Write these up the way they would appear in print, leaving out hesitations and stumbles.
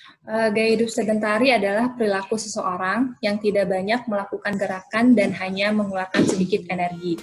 Gaya hidup sedentari adalah perilaku seseorang yang tidak banyak melakukan gerakan dan hanya mengeluarkan sedikit energi.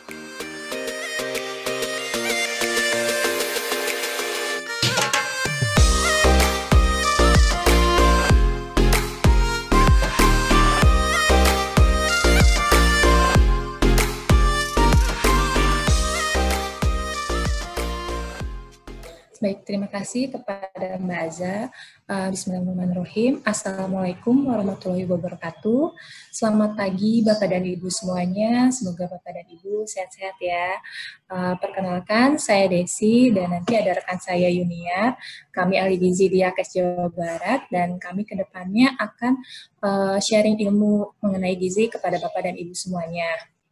Baik, terima kasih kepada Mbak Aza. Bismillahirrahmanirrahim. Assalamualaikum warahmatullahi wabarakatuh. Selamat pagi Bapak dan Ibu semuanya. Semoga Bapak dan Ibu sehat-sehat ya. Perkenalkan, saya Desi dan nanti ada rekan saya Yunia. Kami ahli gizi di Akes Jawa Barat dan kami kedepannya akan sharing ilmu mengenai gizi kepada Bapak dan Ibu semuanya.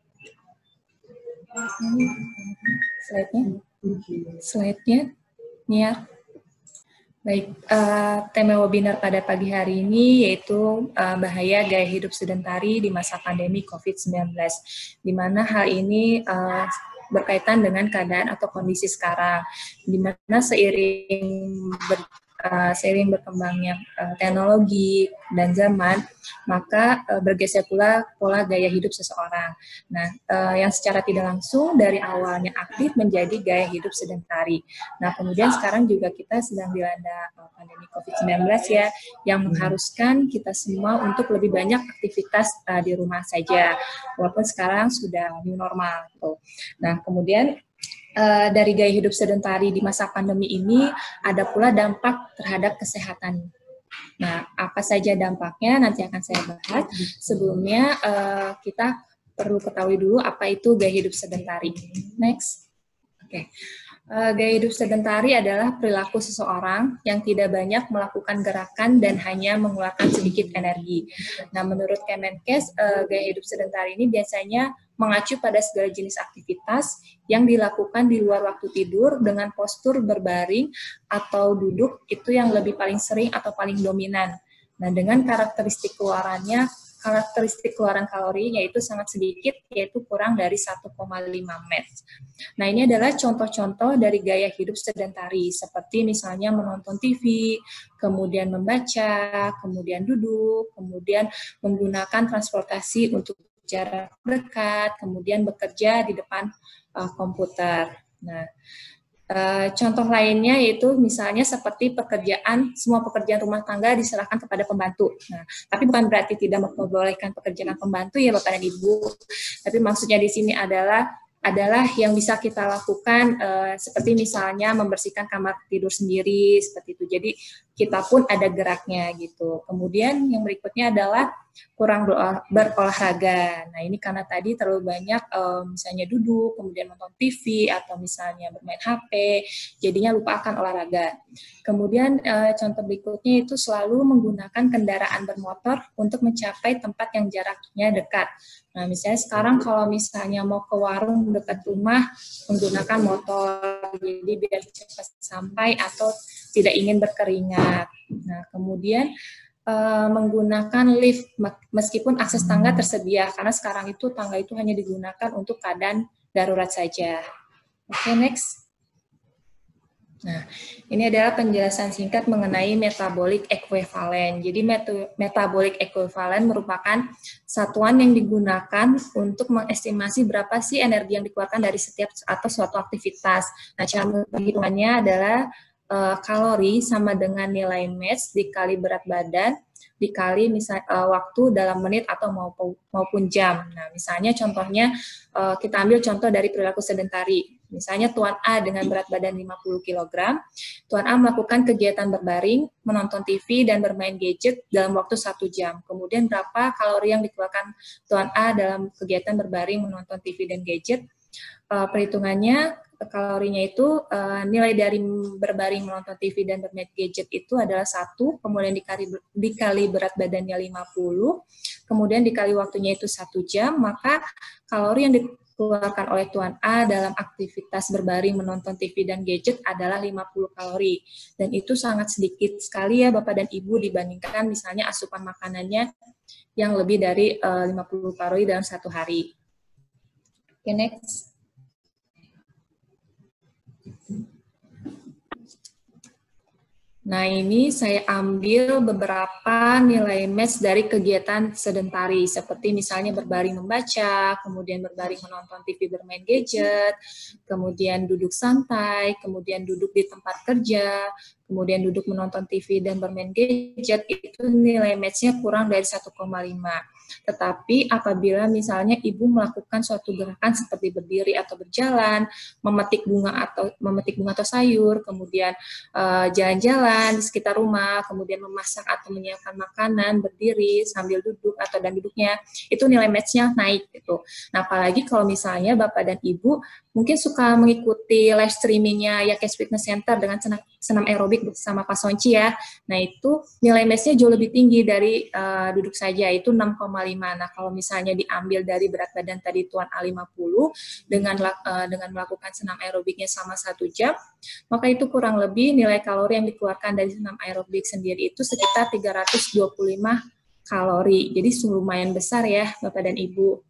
Slide-nya. Ya. Baik, tema webinar pada pagi hari ini yaitu bahaya gaya hidup sedentari di masa pandemi COVID-19, di mana hal ini berkaitan dengan keadaan atau kondisi sekarang, di mana seiring berkembangnya teknologi dan zaman, maka bergeser pula pola gaya hidup seseorang. Nah, yang secara tidak langsung dari awalnya aktif menjadi gaya hidup sedentari. Nah, kemudian sekarang juga kita sedang dilanda pandemi COVID-19 ya, yang mengharuskan kita semua untuk lebih banyak aktivitas di rumah saja, walaupun sekarang sudah new normal. Nah, kemudian dari gaya hidup sedentari di masa pandemi ini ada pula dampak terhadap kesehatan. Nah, apa saja dampaknya nanti akan saya bahas. Sebelumnya kita perlu ketahui dulu apa itu gaya hidup sedentari. Next. Oke. Gaya hidup sedentari adalah perilaku seseorang yang tidak banyak melakukan gerakan dan hanya mengeluarkan sedikit energi. Nah, menurut Kemenkes, gaya hidup sedentari ini biasanya mengacu pada segala jenis aktivitas yang dilakukan di luar waktu tidur dengan postur berbaring atau duduk itu yang lebih paling sering atau paling dominan. Nah, dengan karakteristik keluaran kalori yaitu sangat sedikit, yaitu kurang dari 1,5 MET. Nah, ini adalah contoh-contoh dari gaya hidup sedentari, seperti misalnya menonton TV, kemudian membaca, kemudian duduk, kemudian menggunakan transportasi untuk jarak dekat, kemudian bekerja di depan komputer. Nah, contoh lainnya yaitu misalnya seperti semua pekerjaan rumah tangga diserahkan kepada pembantu. Nah, tapi bukan berarti tidak memperbolehkan pekerjaan pembantu ya Bapak dan Ibu. Tapi maksudnya di sini adalah yang bisa kita lakukan seperti misalnya membersihkan kamar tidur sendiri seperti itu. Jadi kita pun ada geraknya gitu. Kemudian yang berikutnya adalah kurang berolahraga. Nah, ini karena tadi terlalu banyak misalnya duduk, kemudian nonton TV atau misalnya bermain HP, jadinya lupa akan olahraga. Kemudian contoh berikutnya itu selalu menggunakan kendaraan bermotor untuk mencapai tempat yang jaraknya dekat. Nah, misalnya sekarang kalau misalnya mau ke warung dekat rumah menggunakan motor, jadi biar cepat sampai atau tidak ingin berkeringat. Nah, kemudian menggunakan lift meskipun akses tangga tersedia, karena sekarang itu tangga itu hanya digunakan untuk keadaan darurat saja. Oke, next. Nah, ini adalah penjelasan singkat mengenai metabolic equivalent. Jadi metabolic equivalent merupakan satuan yang digunakan untuk mengestimasi berapa sih energi yang dikeluarkan dari setiap atau suatu aktivitas. Nah, cara penghitungannya adalah kalori sama dengan nilai mass dikali berat badan dikali waktu dalam menit atau maupun jam. Nah, misalnya contohnya kita ambil contoh dari perilaku sedentari. Misalnya Tuan A dengan berat badan 50 kg, Tuan A melakukan kegiatan berbaring, menonton TV dan bermain gadget dalam waktu 1 jam. Kemudian berapa kalori yang dikeluarkan Tuan A dalam kegiatan berbaring, menonton TV dan gadget? Perhitungannya kalorinya itu nilai dari berbaring menonton TV dan bermain gadget itu adalah 1, kemudian dikali berat badannya 50, kemudian dikali waktunya itu 1 jam, maka kalori yang dikeluarkan oleh Tuan A dalam aktivitas berbaring menonton TV dan gadget adalah 50 kalori. Dan itu sangat sedikit sekali ya Bapak dan Ibu dibandingkan misalnya asupan makanannya yang lebih dari 50 kalori dalam 1 hari. Oke, next. Nah, ini saya ambil beberapa nilai match dari kegiatan sedentari, seperti misalnya berbaring membaca, kemudian berbaring menonton TV bermain gadget, kemudian duduk santai, kemudian duduk di tempat kerja, kemudian duduk menonton TV dan bermain gadget, itu nilai match-nya kurang dari 1,5. Tetapi apabila misalnya ibu melakukan suatu gerakan seperti berdiri atau berjalan, memetik bunga atau sayur, kemudian jalan-jalan di sekitar rumah, kemudian memasak atau menyiapkan makanan, berdiri sambil duduk atau dan duduknya, itu nilai match-nya naik gitu. Nah, apalagi kalau misalnya Bapak dan Ibu mungkin suka mengikuti live streamingnya Yakes Fitness Center dengan senam aerobik bersama Pak Sonci ya. Nah, itu nilai match-nya jauh lebih tinggi dari duduk saja, itu 6,5. Nah, kalau misalnya diambil dari berat badan tadi Tuan A50 dengan melakukan senam aerobiknya selama 1 jam, maka itu kurang lebih nilai kalori yang dikeluarkan dari senam aerobik sendiri itu sekitar 325 kalori. Jadi lumayan besar ya Bapak dan Ibu.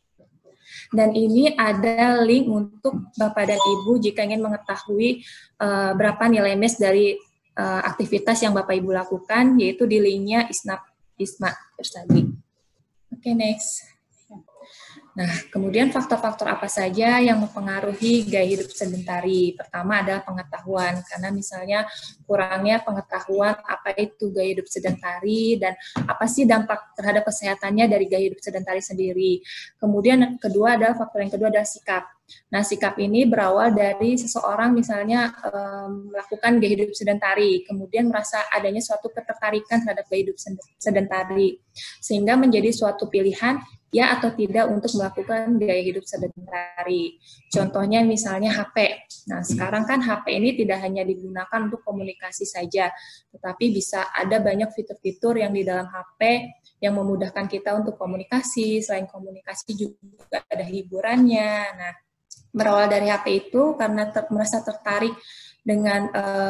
Dan ini ada link untuk Bapak dan Ibu jika ingin mengetahui berapa nilai MES dari aktivitas yang Bapak Ibu lakukan, yaitu di linknya ISMA tadi. Oke, next. Nah, kemudian faktor-faktor apa saja yang mempengaruhi gaya hidup sedentari? Pertama adalah pengetahuan, karena misalnya kurangnya pengetahuan apa itu gaya hidup sedentari dan apa sih dampak terhadap kesehatannya dari gaya hidup sedentari sendiri. Kemudian kedua adalah faktor yang kedua adalah sikap. Nah, sikap ini berawal dari seseorang misalnya melakukan gaya hidup sedentari, kemudian merasa adanya suatu ketertarikan terhadap gaya hidup sedentari, sehingga menjadi suatu pilihan ya atau tidak untuk melakukan gaya hidup sedentari. Contohnya misalnya HP. Nah, sekarang kan HP ini tidak hanya digunakan untuk komunikasi saja, tetapi bisa ada banyak fitur-fitur yang di dalam HP yang memudahkan kita untuk komunikasi. Selain komunikasi juga ada hiburannya. Nah, berawal dari HP itu karena merasa tertarik dengan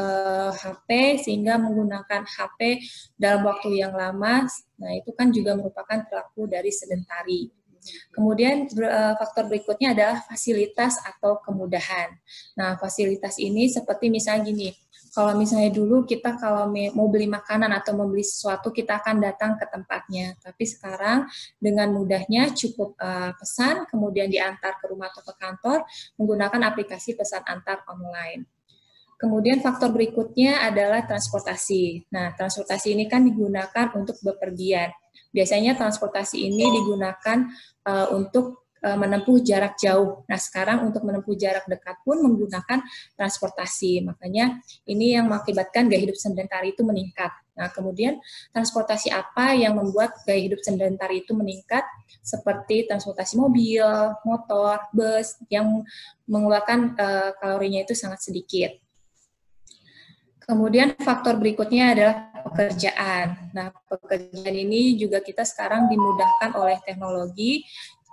HP sehingga menggunakan HP dalam waktu yang lama. Nah, itu kan juga merupakan perilaku dari sedentari. Kemudian faktor berikutnya adalah fasilitas atau kemudahan. Nah, fasilitas ini seperti misalnya gini, kalau misalnya dulu kita kalau mau beli makanan atau mau beli sesuatu kita akan datang ke tempatnya. Tapi sekarang dengan mudahnya cukup pesan, kemudian diantar ke rumah atau ke kantor menggunakan aplikasi pesan antar online. Kemudian faktor berikutnya adalah transportasi. Nah, transportasi ini kan digunakan untuk bepergian. Biasanya transportasi ini digunakan untuk menempuh jarak jauh. Nah, sekarang untuk menempuh jarak dekat pun menggunakan transportasi. Makanya ini yang mengakibatkan gaya hidup sedentari itu meningkat. Nah, kemudian transportasi apa yang membuat gaya hidup sedentari itu meningkat? Seperti transportasi mobil, motor, bus yang mengeluarkan kalorinya itu sangat sedikit. Kemudian faktor berikutnya adalah pekerjaan. Nah, pekerjaan ini juga kita sekarang dimudahkan oleh teknologi,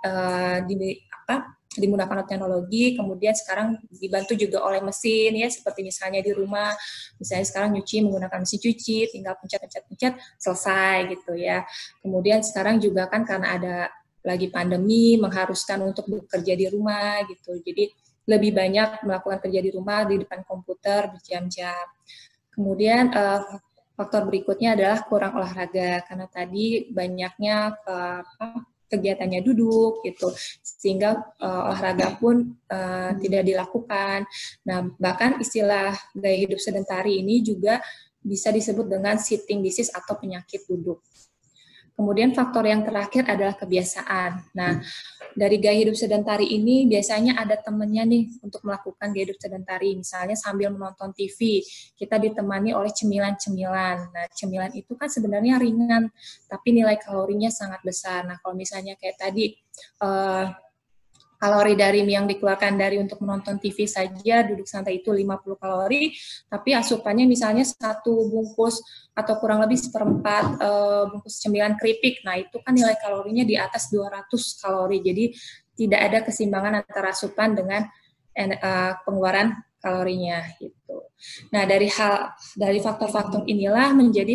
dimudahkan oleh teknologi, kemudian sekarang dibantu juga oleh mesin ya, seperti misalnya di rumah, misalnya sekarang nyuci menggunakan mesin cuci, tinggal pencet-pencet selesai gitu ya. Kemudian sekarang juga kan karena ada lagi pandemi mengharuskan untuk bekerja di rumah gitu. Jadi lebih banyak melakukan kerja di rumah di depan komputer berjam-jam. Kemudian faktor berikutnya adalah kurang olahraga karena tadi banyaknya kegiatannya duduk gitu sehingga olahraga pun tidak dilakukan. Nah, bahkan istilah gaya hidup sedentari ini juga bisa disebut dengan sitting disease atau penyakit duduk. Kemudian faktor yang terakhir adalah kebiasaan. Nah, dari gaya hidup sedentari ini biasanya ada temannya nih untuk melakukan gaya hidup sedentari. Misalnya sambil menonton TV, kita ditemani oleh cemilan-cemilan. Nah, cemilan itu kan sebenarnya ringan, tapi nilai kalorinya sangat besar. Nah, kalau misalnya kayak tadi, kalori dari yang dikeluarkan dari untuk menonton TV saja duduk santai itu 50 kalori, tapi asupannya misalnya satu bungkus atau kurang lebih seperempat bungkus cemilan keripik, nah itu kan nilai kalorinya di atas 200 kalori, jadi tidak ada keseimbangan antara asupan dengan pengeluaran kalorinya gitu. Nah, dari faktor-faktor inilah menjadi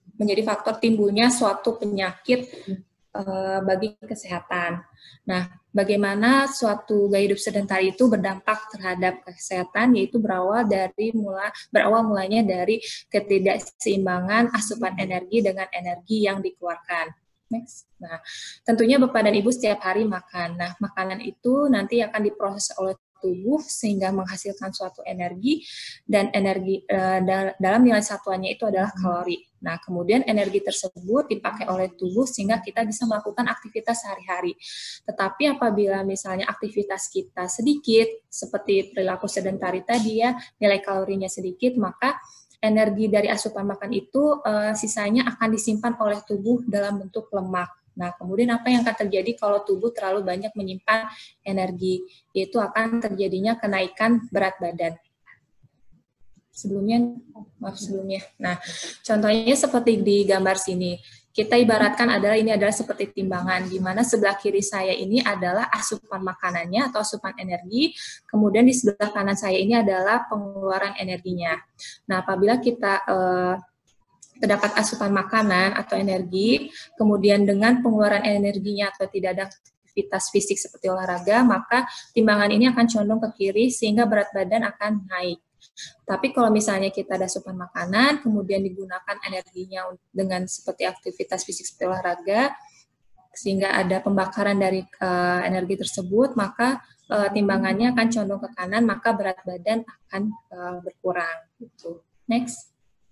faktor timbulnya suatu penyakit bagi kesehatan. Nah, bagaimana suatu gaya hidup sedentari itu berdampak terhadap kesehatan, yaitu berawal mulanya dari ketidakseimbangan asupan energi dengan energi yang dikeluarkan. Next. Nah, tentunya Bapak dan Ibu setiap hari makan. Nah, makanan itu nanti akan diproses oleh tubuh sehingga menghasilkan suatu energi, dan energi dalam nilai satuannya itu adalah kalori. Nah, kemudian energi tersebut dipakai oleh tubuh sehingga kita bisa melakukan aktivitas sehari-hari. Tetapi apabila misalnya aktivitas kita sedikit, seperti perilaku sedentari tadi ya, nilai kalorinya sedikit, maka energi dari asupan makan itu sisanya akan disimpan oleh tubuh dalam bentuk lemak. Nah, kemudian apa yang akan terjadi kalau tubuh terlalu banyak menyimpan energi? Yaitu akan terjadinya kenaikan berat badan. Sebelumnya. Nah, contohnya seperti di gambar sini. Kita ibaratkan ini adalah seperti timbangan, di mana sebelah kiri saya ini adalah asupan makanannya atau asupan energi, kemudian di sebelah kanan saya ini adalah pengeluaran energinya. Nah, apabila kita terdapat asupan makanan atau energi, kemudian dengan pengeluaran energinya atau tidak ada aktivitas fisik seperti olahraga, maka timbangan ini akan condong ke kiri sehingga berat badan akan naik. Tapi kalau misalnya kita ada asupan makanan, kemudian digunakan energinya dengan seperti aktivitas fisik seperti olahraga, sehingga ada pembakaran dari energi tersebut, maka timbangannya akan condong ke kanan, maka berat badan akan berkurang. Gitu. Next.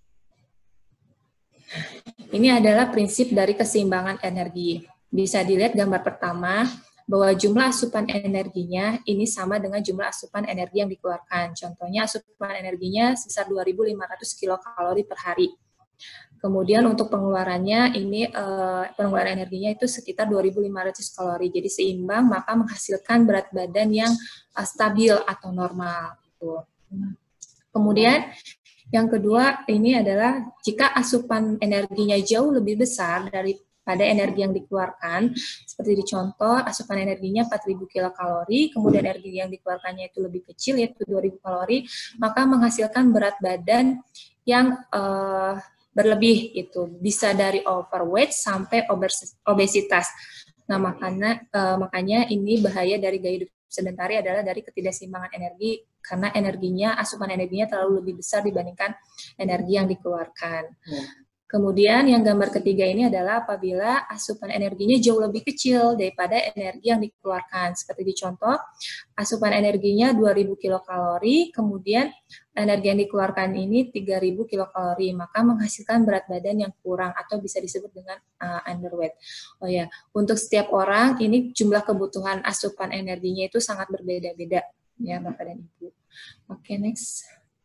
Ini adalah prinsip dari keseimbangan energi. Bisa dilihat gambar pertama, bahwa jumlah asupan energinya ini sama dengan jumlah asupan energi yang dikeluarkan. Contohnya asupan energinya sebesar 2.500 kilokalori per hari. Kemudian untuk pengeluarannya, ini pengeluaran energinya itu sekitar 2.500 kalori. Jadi seimbang, maka menghasilkan berat badan yang stabil atau normal. Kemudian yang kedua ini adalah jika asupan energinya jauh lebih besar daripada energi yang dikeluarkan, seperti di contoh asupan energinya 4.000 kilokalori, kemudian energi yang dikeluarkannya itu lebih kecil yaitu 2.000 kalori, maka menghasilkan berat badan yang berlebih, itu bisa dari overweight sampai obesitas. Nah, makanya ini bahaya dari gaya hidup sedentari adalah dari ketidakseimbangan energi, karena asupan energinya terlalu lebih besar dibandingkan energi yang dikeluarkan. Kemudian yang gambar ketiga ini adalah apabila asupan energinya jauh lebih kecil daripada energi yang dikeluarkan. Seperti di contoh, asupan energinya 2.000 kilokalori, kemudian energi yang dikeluarkan ini 3.000 kilokalori, maka menghasilkan berat badan yang kurang atau bisa disebut dengan underweight. Oh ya, untuk setiap orang ini jumlah kebutuhan asupan energinya itu sangat berbeda-beda ya Bapak dan Ibu. Oke, next.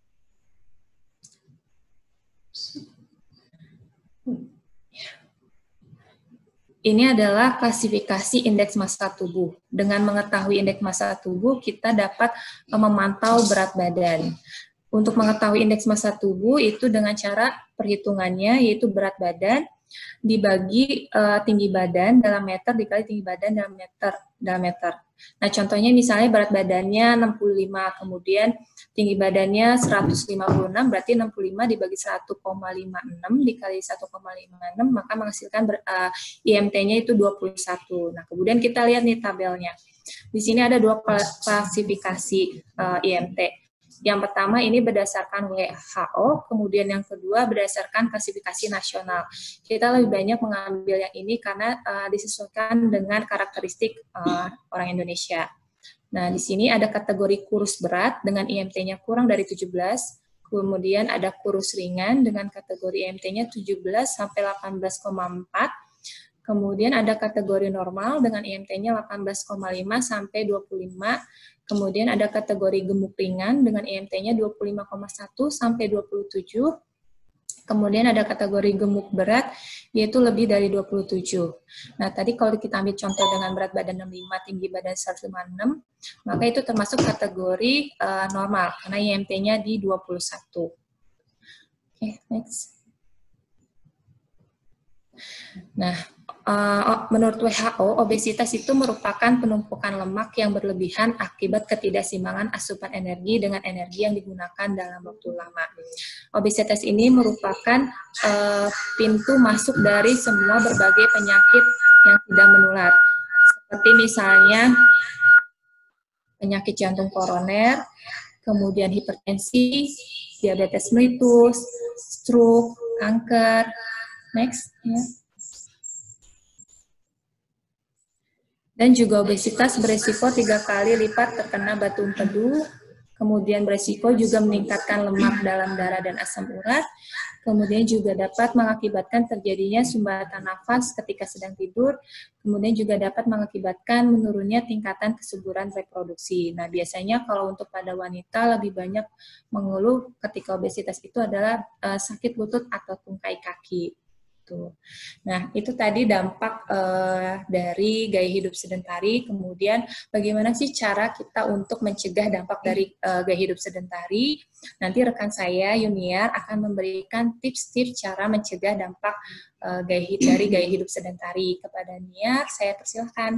Ini adalah klasifikasi indeks massa tubuh. Dengan mengetahui indeks massa tubuh, kita dapat memantau berat badan. Untuk mengetahui indeks massa tubuh itu dengan cara perhitungannya, yaitu berat badan dibagi tinggi badan dalam meter dikali tinggi badan dalam meter. Nah, contohnya misalnya berat badannya 65, kemudian tinggi badannya 156, berarti 65 dibagi 1,56 dikali 1,56, maka menghasilkan IMT-nya itu 21. Nah, kemudian kita lihat nih tabelnya. Di sini ada dua klasifikasi IMT. Yang pertama ini berdasarkan WHO, kemudian yang kedua berdasarkan klasifikasi nasional. Kita lebih banyak mengambil yang ini karena disesuaikan dengan karakteristik orang Indonesia. Nah, di sini ada kategori kurus berat dengan IMT-nya kurang dari 17, kemudian ada kurus ringan dengan kategori IMT-nya 17 sampai 18,4, kemudian ada kategori normal dengan IMT-nya 18,5 sampai 25, kemudian ada kategori gemuk ringan dengan IMT-nya 25,1 sampai 27. Kemudian ada kategori gemuk berat, yaitu lebih dari 27. Nah, tadi kalau kita ambil contoh dengan berat badan 65, tinggi badan 156, maka itu termasuk kategori normal, karena IMT-nya di 21. Oke, next. Nah, menurut WHO, obesitas itu merupakan penumpukan lemak yang berlebihan akibat ketidakseimbangan asupan energi dengan energi yang digunakan dalam waktu lama. Obesitas ini merupakan pintu masuk dari semua berbagai penyakit yang tidak menular, seperti misalnya penyakit jantung koroner, kemudian hipertensi, diabetes mellitus, stroke, kanker. Next, ya. Dan juga obesitas beresiko 3 kali lipat terkena batu empedu, kemudian beresiko juga meningkatkan lemak dalam darah dan asam urat, kemudian juga dapat mengakibatkan terjadinya sumbatan nafas ketika sedang tidur, kemudian juga dapat mengakibatkan menurunnya tingkatan kesuburan reproduksi. Nah, biasanya kalau untuk pada wanita lebih banyak mengeluh ketika obesitas itu adalah sakit lutut atau tungkai kaki. Nah, itu tadi dampak dari gaya hidup sedentari. Kemudian, bagaimana sih cara kita untuk mencegah dampak dari gaya hidup sedentari? Nanti rekan saya, Yuniar, akan memberikan tips-tips cara mencegah dampak dari gaya hidup sedentari. Kepada Niar, saya persilahkan.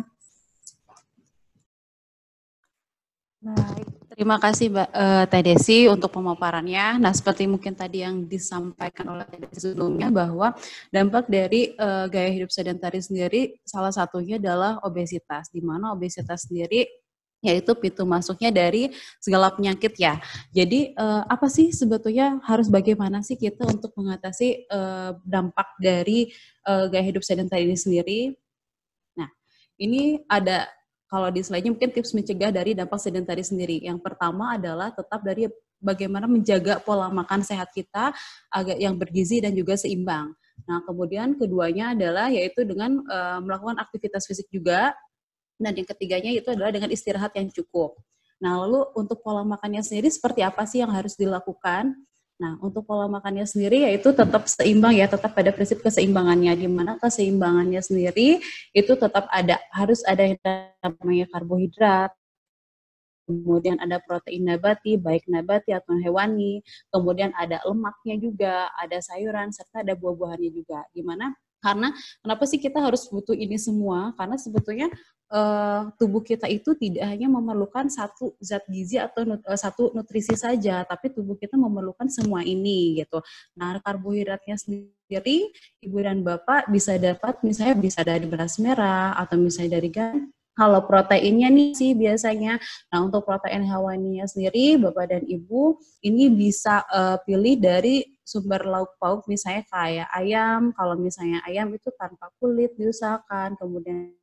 Baik, terima kasih Mbak Teh Desi untuk pemaparannya. Nah, seperti mungkin tadi yang disampaikan oleh Teh Desi sebelumnya bahwa dampak dari gaya hidup sedentari sendiri salah satunya adalah obesitas, di mana obesitas sendiri yaitu pintu masuknya dari segala penyakit ya. Jadi apa sih sebetulnya harus bagaimana sih kita untuk mengatasi dampak dari gaya hidup sedentari ini sendiri? Nah, ini ada kalau di slide-nya mungkin tips mencegah dari dampak sedentari sendiri. Yang pertama adalah tetap dari bagaimana menjaga pola makan sehat kita agar yang bergizi dan juga seimbang. Nah, kemudian keduanya adalah yaitu dengan melakukan aktivitas fisik juga. Dan yang ketiganya itu adalah dengan istirahat yang cukup. Nah, lalu untuk pola makannya sendiri seperti apa sih yang harus dilakukan? Nah, untuk pola makannya sendiri yaitu tetap seimbang ya, tetap pada prinsip keseimbangannya, di mana keseimbangannya sendiri itu tetap harus ada yang namanya karbohidrat, kemudian ada protein nabati, baik nabati atau hewani, kemudian ada lemaknya juga, ada sayuran, serta ada buah-buahannya juga. Gimana? Karena kenapa sih kita harus butuh ini semua? Karena sebetulnya tubuh kita itu tidak hanya memerlukan satu zat gizi atau satu nutrisi saja, tapi tubuh kita memerlukan semua ini gitu. Nah, karbohidratnya sendiri, ibu dan bapak bisa dapat misalnya bisa dari beras merah atau misalnya dari gandum. Kalau proteinnya nih sih biasanya, nah untuk protein hewaninya sendiri, Bapak dan Ibu, ini bisa pilih dari sumber lauk pauk misalnya kayak ayam, kalau misalnya ayam itu tanpa kulit diusahakan, kemudian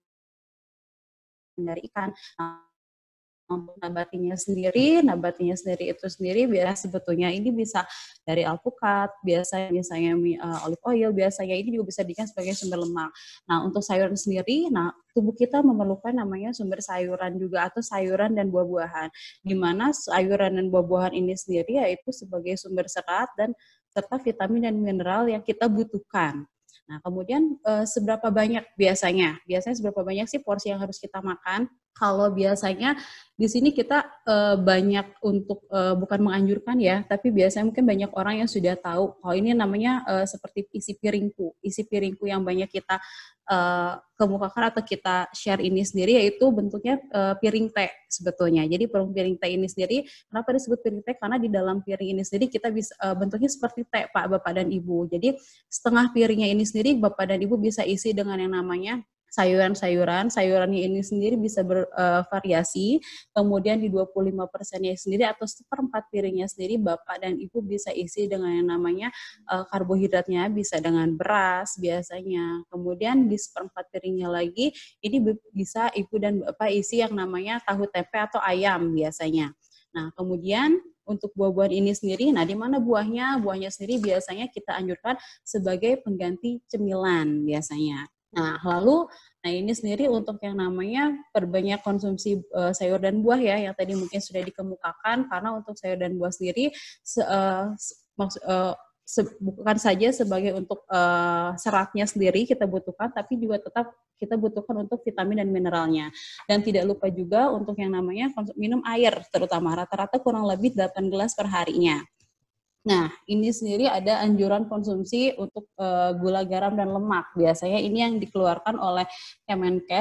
dari ikan. Untuk nabatinya sendiri itu sendiri biasa sebetulnya ini bisa dari alpukat, biasanya misalnya olive oil, biasanya ini juga bisa dijadikan sebagai sumber lemak. Nah, untuk sayuran sendiri, nah tubuh kita memerlukan namanya sumber sayuran juga atau sayuran dan buah-buahan. Di mana sayuran dan buah-buahan ini sendiri yaitu sebagai sumber serat dan serta vitamin dan mineral yang kita butuhkan. Nah, kemudian seberapa banyak biasanya? Biasanya seberapa banyak sih porsi yang harus kita makan? Kalau biasanya di sini kita banyak untuk bukan menganjurkan ya, tapi biasanya mungkin banyak orang yang sudah tahu kalau ini namanya seperti isi piringku yang banyak kita kemukakan atau kita share ini sendiri yaitu bentuknya piring teh sebetulnya. Jadi piring teh ini sendiri kenapa disebut piring teh? Karena di dalam piring ini sendiri kita bisa bentuknya seperti teh Pak, Bapak dan Ibu. Jadi setengah piringnya ini sendiri Bapak dan Ibu bisa isi dengan yang namanya sayurannya ini sendiri bisa bervariasi, kemudian di 25%-nya sendiri atau seperempat piringnya sendiri Bapak dan Ibu bisa isi dengan yang namanya karbohidratnya, bisa dengan beras biasanya, kemudian di seperempat piringnya lagi, ini bisa Ibu dan Bapak isi yang namanya tahu tempe atau ayam biasanya. Nah, kemudian untuk buah-buahan ini sendiri, nah di mana buahnya? Buahnya sendiri biasanya kita anjurkan sebagai pengganti cemilan biasanya. Nah, lalu ini sendiri untuk yang namanya perbanyak konsumsi sayur dan buah ya, yang tadi mungkin sudah dikemukakan, karena untuk sayur dan buah sendiri bukan saja sebagai untuk seratnya sendiri kita butuhkan, tapi juga tetap kita butuhkan untuk vitamin dan mineralnya. Dan tidak lupa juga untuk yang namanya minum air, terutama rata-rata kurang lebih 8 gelas per harinya. Nah, ini sendiri ada anjuran konsumsi untuk gula, garam, dan lemak. Biasanya ini yang dikeluarkan oleh Kemenkes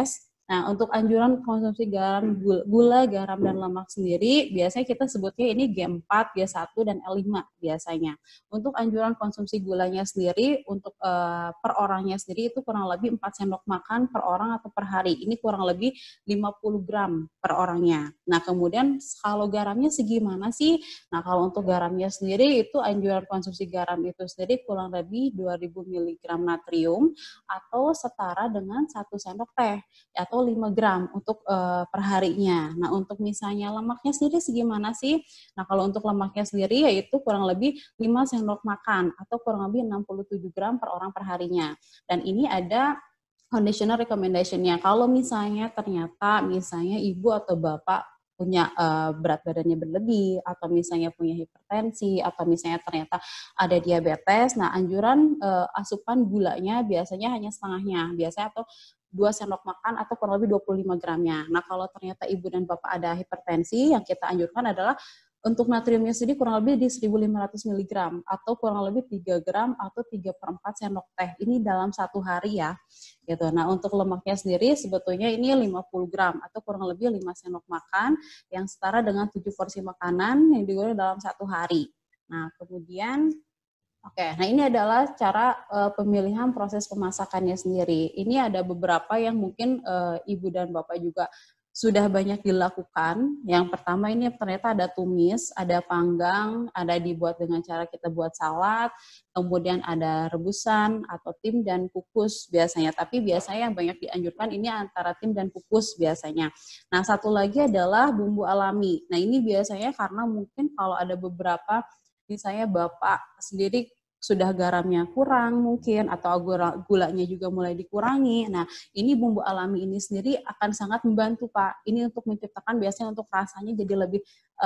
Nah, untuk anjuran konsumsi garam, gula, garam, dan lemak sendiri, biasanya kita sebutnya ini G4, G1, dan L5 biasanya. Untuk anjuran konsumsi gulanya sendiri, untuk per orangnya sendiri itu kurang lebih 4 sendok makan per orang atau per hari. Ini kurang lebih 50 gram per orangnya. Nah, kemudian kalau garamnya segimana sih? Nah, kalau untuk garamnya sendiri, itu anjuran konsumsi garam itu sendiri kurang lebih 2000 mg natrium atau setara dengan 1 sendok teh atau 5 gram untuk perharinya. Nah, untuk misalnya lemaknya sendiri segimana sih? Nah, kalau untuk lemaknya sendiri yaitu kurang lebih 5 sendok makan atau kurang lebih 67 gram per orang perharinya. Dan ini ada conditional recommendation-nya. Kalau misalnya ternyata misalnya ibu atau bapak punya berat badannya berlebih atau misalnya punya hipertensi atau misalnya ternyata ada diabetes, nah anjuran asupan gulanya biasanya hanya setengahnya, biasanya atau 2 sendok makan atau kurang lebih 25 gramnya. Nah, kalau ternyata ibu dan bapak ada hipertensi, yang kita anjurkan adalah untuk natriumnya sendiri kurang lebih di 1500 mg atau kurang lebih 3 gram atau 3/4 sendok teh. Ini dalam 1 hari ya. Gitu. Nah, untuk lemaknya sendiri sebetulnya ini 50 gram atau kurang lebih 5 sendok makan yang setara dengan 7 porsi makanan yang digoreng dalam 1 hari. Nah, kemudian oke, nah ini adalah cara pemilihan proses pemasakannya sendiri. Ini ada beberapa yang mungkin ibu dan bapak juga sudah banyak dilakukan. Yang pertama ini ternyata ada tumis, ada panggang, ada dibuat dengan cara kita buat salad, kemudian ada rebusan atau tim dan kukus biasanya. Tapi biasanya yang banyak dianjurkan ini antara tim dan kukus biasanya. Nah, satu lagi adalah bumbu alami. Nah, ini biasanya karena mungkin kalau ada beberapa misalnya bapak sendiri sudah garamnya kurang mungkin atau gulanya juga mulai dikurangi. Nah, ini bumbu alami ini sendiri akan sangat membantu Pak. Ini untuk menciptakan biasanya untuk rasanya jadi lebih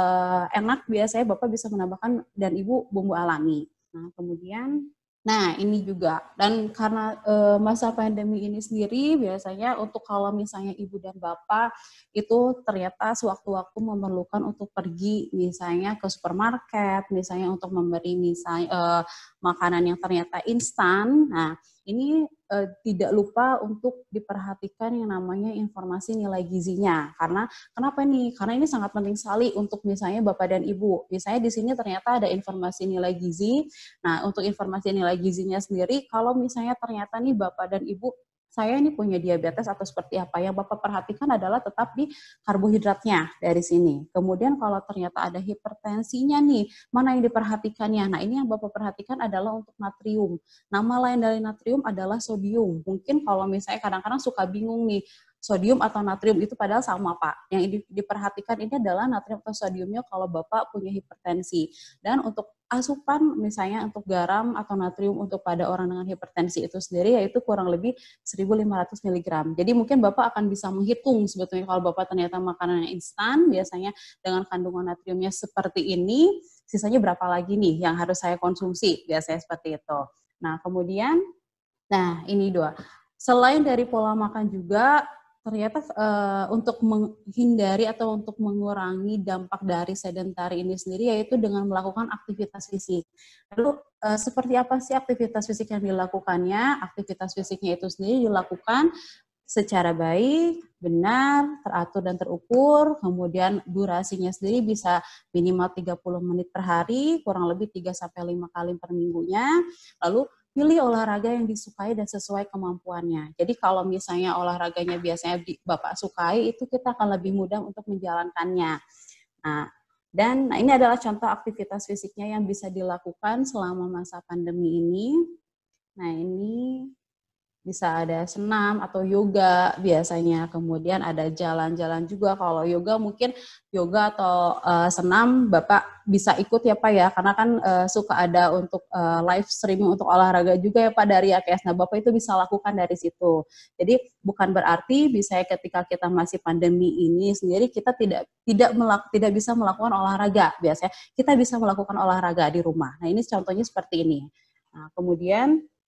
enak, biasanya bapak bisa menambahkan dan ibu bumbu alami. Nah, kemudian nah, ini juga. Dan karena masa pandemi ini sendiri, biasanya untuk kalau misalnya ibu dan bapak itu ternyata sewaktu-waktu memerlukan untuk pergi misalnya ke supermarket, misalnya untuk memberi misalnya makanan yang ternyata instan. Nah, ini tidak lupa untuk diperhatikan yang namanya informasi nilai gizinya. Karena kenapa nih? Karena ini sangat penting sekali untuk misalnya bapak dan ibu. Misalnya di sini ternyata ada informasi nilai gizi. Nah, untuk informasi nilai gizinya sendiri, kalau misalnya ternyata nih bapak dan ibu saya ini punya diabetes atau seperti apa, yang bapak perhatikan adalah tetap di karbohidratnya dari sini. Kemudian kalau ternyata ada hipertensinya nih, mana yang diperhatikannya? Nah, ini yang bapak perhatikan adalah untuk natrium. Nama lain dari natrium adalah sodium. Mungkin kalau misalnya kadang-kadang suka bingung nih, sodium atau natrium itu padahal sama Pak. Yang diperhatikan ini adalah natrium atau sodiumnya kalau bapak punya hipertensi. Dan untuk asupan misalnya untuk garam atau natrium untuk pada orang dengan hipertensi itu sendiri yaitu kurang lebih 1500 mg. Jadi mungkin Bapak akan bisa menghitung sebetulnya kalau Bapak ternyata makanan yang instan biasanya dengan kandungan natriumnya seperti ini, sisanya berapa lagi nih yang harus saya konsumsi, biasanya seperti itu. Nah, kemudian ini dua. Selain dari pola makan juga ternyata untuk menghindari atau untuk mengurangi dampak dari sedentari ini sendiri yaitu dengan melakukan aktivitas fisik. Lalu seperti apa sih aktivitas fisik yang dilakukannya? Aktivitas fisiknya itu sendiri dilakukan secara baik, benar, teratur dan terukur, kemudian durasinya sendiri bisa minimal 30 menit per hari, kurang lebih 3-5 kali per minggunya, lalu pilih olahraga yang disukai dan sesuai kemampuannya. Jadi kalau misalnya olahraganya biasanya Bapak sukai, itu kita akan lebih mudah untuk menjalankannya. Nah, dan ini adalah contoh aktivitas fisiknya yang bisa dilakukan selama masa pandemi ini. Nah, ini bisa ada senam atau yoga biasanya, kemudian ada jalan-jalan juga. Kalau yoga mungkin yoga atau senam Bapak bisa ikut ya Pak ya, karena kan suka ada untuk live streaming untuk olahraga juga ya Pak dari AKS. Nah Bapak itu bisa lakukan dari situ. Jadi bukan berarti bisa ketika kita masih pandemi ini sendiri kita tidak bisa melakukan olahraga. Biasanya kita bisa melakukan olahraga di rumah. Nah ini contohnya seperti ini. Nah kemudian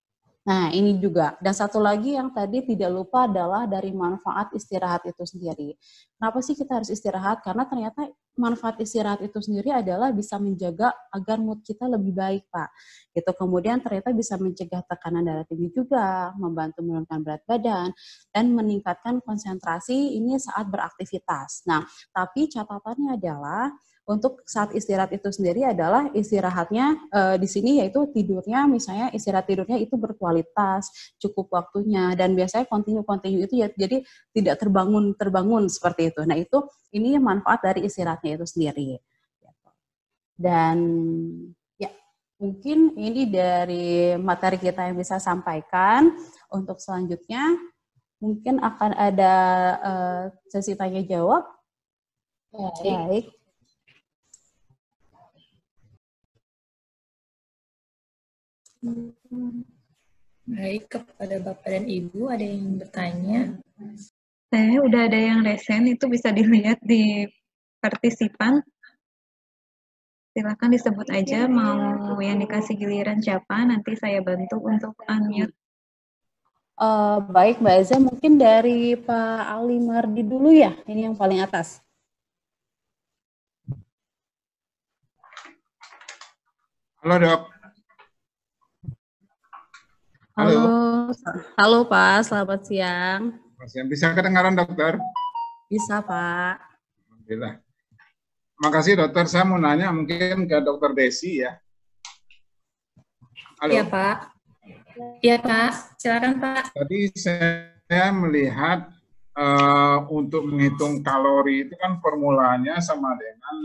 Nah, ini juga. Dan satu lagi yang tadi tidak lupa adalah dari manfaat istirahat itu sendiri. Kenapa sih kita harus istirahat? Karena ternyata manfaat istirahat itu sendiri adalah bisa menjaga agar mood kita lebih baik, Pak. Gitu. Kemudian ternyata bisa mencegah tekanan darah tinggi juga, membantu menurunkan berat badan, dan meningkatkan konsentrasi ini saat beraktivitas. Nah, tapi catatannya adalah untuk saat istirahat itu sendiri adalah istirahatnya di sini yaitu tidurnya, misalnya istirahat tidurnya itu berkualitas, cukup waktunya, dan biasanya kontinu itu ya, jadi tidak terbangun seperti itu. Nah, ini manfaat dari istirahatnya itu sendiri. Dan ya, mungkin ini dari materi kita yang bisa sampaikan. Untuk selanjutnya mungkin akan ada sesi tanya jawab. Baik. Baik, kepada Bapak dan Ibu ada yang bertanya? Saya udah ada yang resen, itu bisa dilihat di partisipan. Silakan disebut aja mau yang dikasih giliran siapa, nanti saya bantu untuk unmute. Baik Mbak Eza, mungkin dari Pak Ali Mardi dulu ya, ini yang paling atas. Halo dok. Halo Pak, selamat siang. Bisa kedengaran dokter? Bisa Pak. Alhamdulillah. Makasih dokter, saya mau nanya mungkin ke dokter Desi ya. Halo. Iya Pak. Iya Pak, silakan Pak. Tadi saya melihat untuk menghitung kalori itu kan formulanya sama dengan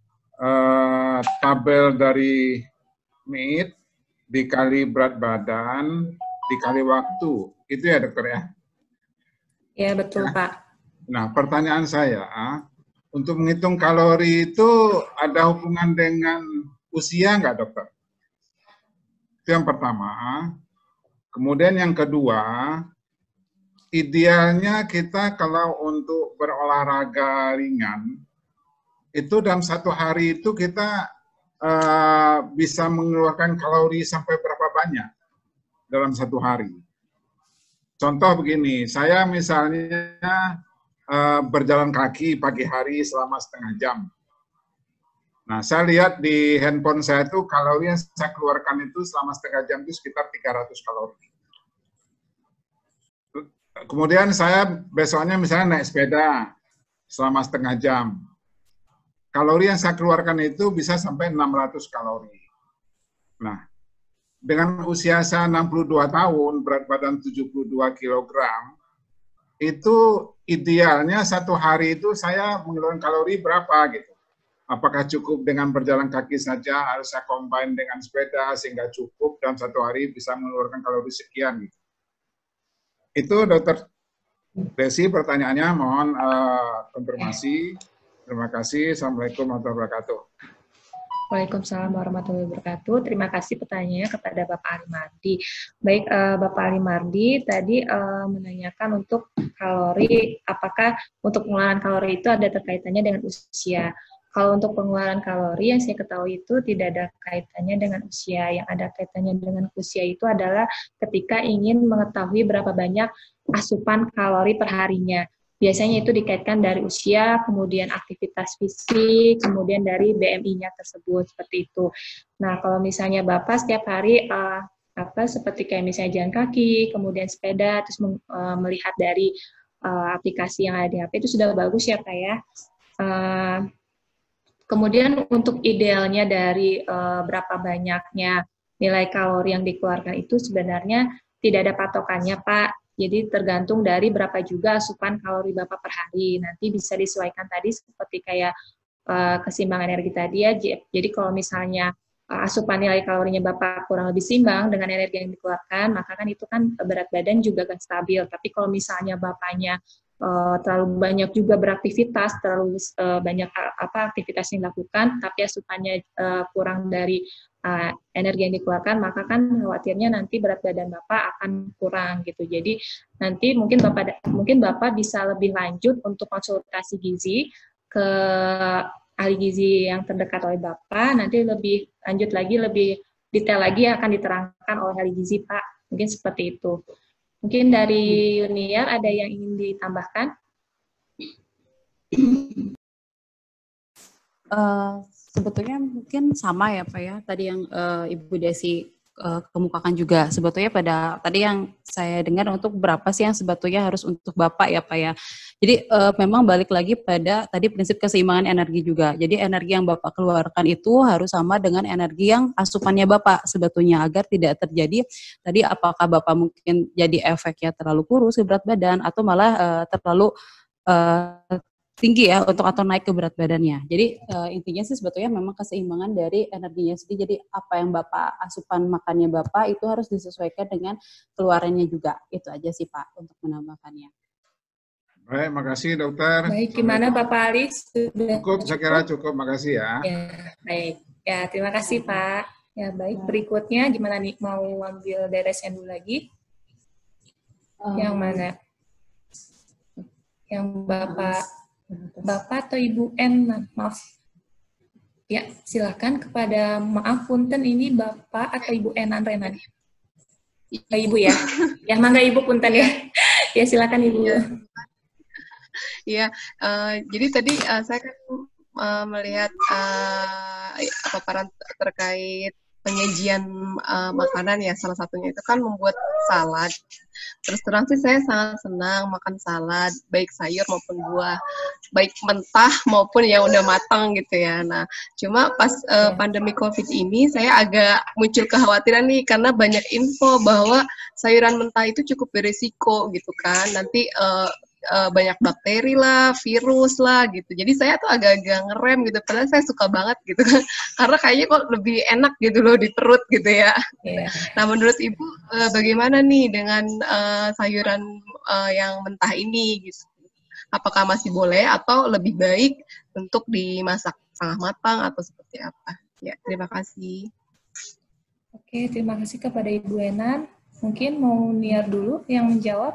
tabel dari meat dikali berat badan dikali waktu. Itu ya dokter ya? Ya betul ya. Pak. Nah pertanyaan saya, untuk menghitung kalori itu ada hubungan dengan usia nggak dokter? Itu yang pertama. Kemudian yang kedua, idealnya kita kalau untuk berolahraga ringan, itu dalam satu hari itu kita bisa mengeluarkan kalori sampai berapa banyak dalam satu hari. Contoh begini, saya misalnya berjalan kaki pagi hari selama setengah jam. Nah, saya lihat di handphone saya itu kalori yang saya keluarkan itu selama setengah jam itu sekitar 300 kalori. Kemudian saya besoknya misalnya naik sepeda selama setengah jam. Kalori yang saya keluarkan itu bisa sampai 600 kalori. Nah, dengan usia saya 62 tahun, berat badan 72 kg, itu idealnya satu hari itu saya mengeluarkan kalori berapa gitu. Apakah cukup dengan berjalan kaki saja, harus saya combine dengan sepeda sehingga cukup dalam satu hari bisa mengeluarkan kalori sekian gitu. Itu dokter Desi pertanyaannya, mohon konfirmasi. Terima kasih. Assalamualaikum warahmatullahi wabarakatuh. Waalaikumsalam warahmatullahi wabarakatuh. Terima kasih pertanyaannya kepada Bapak Ali Mardi. Baik, Bapak Ali Mardi tadi menanyakan untuk kalori, apakah untuk pengeluaran kalori itu ada terkaitannya dengan usia. Kalau untuk pengeluaran kalori yang saya ketahui itu tidak ada kaitannya dengan usia. Yang ada kaitannya dengan usia itu adalah ketika ingin mengetahui berapa banyak asupan kalori per harinya. Biasanya itu dikaitkan dari usia, kemudian aktivitas fisik, kemudian dari BMI-nya tersebut, seperti itu. Nah, kalau misalnya Bapak setiap hari seperti kayak misalnya jalan kaki, kemudian sepeda, terus melihat dari aplikasi yang ada di HP itu sudah bagus ya Pak ya. Kemudian untuk idealnya dari berapa banyaknya nilai kalori yang dikeluarkan itu sebenarnya tidak ada patokannya Pak. Jadi tergantung dari berapa juga asupan kalori Bapak per hari. Nanti bisa disesuaikan tadi seperti kayak keseimbangan energi tadi ya. Jadi kalau misalnya asupan nilai kalorinya Bapak kurang lebih seimbang dengan energi yang dikeluarkan, maka kan itu kan berat badan juga kan stabil. Tapi kalau misalnya Bapaknya terlalu banyak juga beraktivitas, terlalu banyak aktivitas yang dilakukan, tapi asupannya kurang dari energi yang dikeluarkan, maka kan khawatirnya nanti berat badan Bapak akan kurang gitu. Jadi nanti mungkin Bapak bisa lebih lanjut untuk konsultasi gizi ke ahli gizi yang terdekat oleh Bapak, nanti lebih lanjut lagi, lebih detail lagi akan diterangkan oleh ahli gizi Pak. Mungkin seperti itu. Mungkin dari Yuniar ada yang ingin ditambahkan? Sebetulnya mungkin sama ya Pak ya, tadi yang Ibu Desi kemukakan juga. Sebetulnya pada tadi yang saya dengar untuk berapa sih yang sebetulnya harus untuk Bapak ya Pak ya. Jadi memang balik lagi pada tadi prinsip keseimbangan energi juga. Jadi energi yang Bapak keluarkan itu harus sama dengan energi yang asupannya Bapak sebetulnya, agar tidak terjadi tadi apakah Bapak mungkin jadi efeknya terlalu kurus ke berat badan atau malah terlalu tinggi ya untuk atau naik ke berat badannya. Jadi intinya sih sebetulnya memang keseimbangan dari energinya sendiri. Jadi apa yang Bapak asupan makannya Bapak itu harus disesuaikan dengan keluarannya juga. Itu aja sih Pak untuk menambahkannya. Baik, makasih dokter. Baik, gimana Bapak Ali? Sudah Cukup, saya kira cukup. Makasih ya. Ya, baik. Ya, terima kasih Pak. Ya, baik. Berikutnya gimana nih? Mau ambil dari dulu lagi? Yang mana? Yang Bapak atau Ibu N? Maaf. Ya, silakan kepada, maaf punten, ini Bapak atau Ibu Enan Renan? Ibu ya? Ya, mangga Ibu punten ya. Ya, silakan Ibu. Iya, jadi tadi saya kan melihat paparan terkait penyajian makanan ya, salah satunya itu kan membuat salad. Terus terang sih saya sangat senang makan salad, baik sayur maupun buah, baik mentah maupun yang udah matang gitu ya. Nah, cuma pas pandemi COVID ini saya agak muncul kekhawatiran nih, karena banyak info bahwa sayuran mentah itu cukup berisiko gitu kan. Nanti banyak bakteri lah, virus lah gitu. Jadi saya tuh agak-agak ngerem gitu. Padahal saya suka banget gitu kan. Karena kayaknya kok lebih enak gitu loh di perut gitu ya. Yeah. Nah menurut Ibu bagaimana nih dengan sayuran yang mentah ini gitu? Apakah masih boleh atau lebih baik untuk dimasak setengah matang atau seperti apa? Ya, terima kasih. Oke, terima kasih kepada Ibu Enan. Mungkin mau Niar dulu yang menjawab.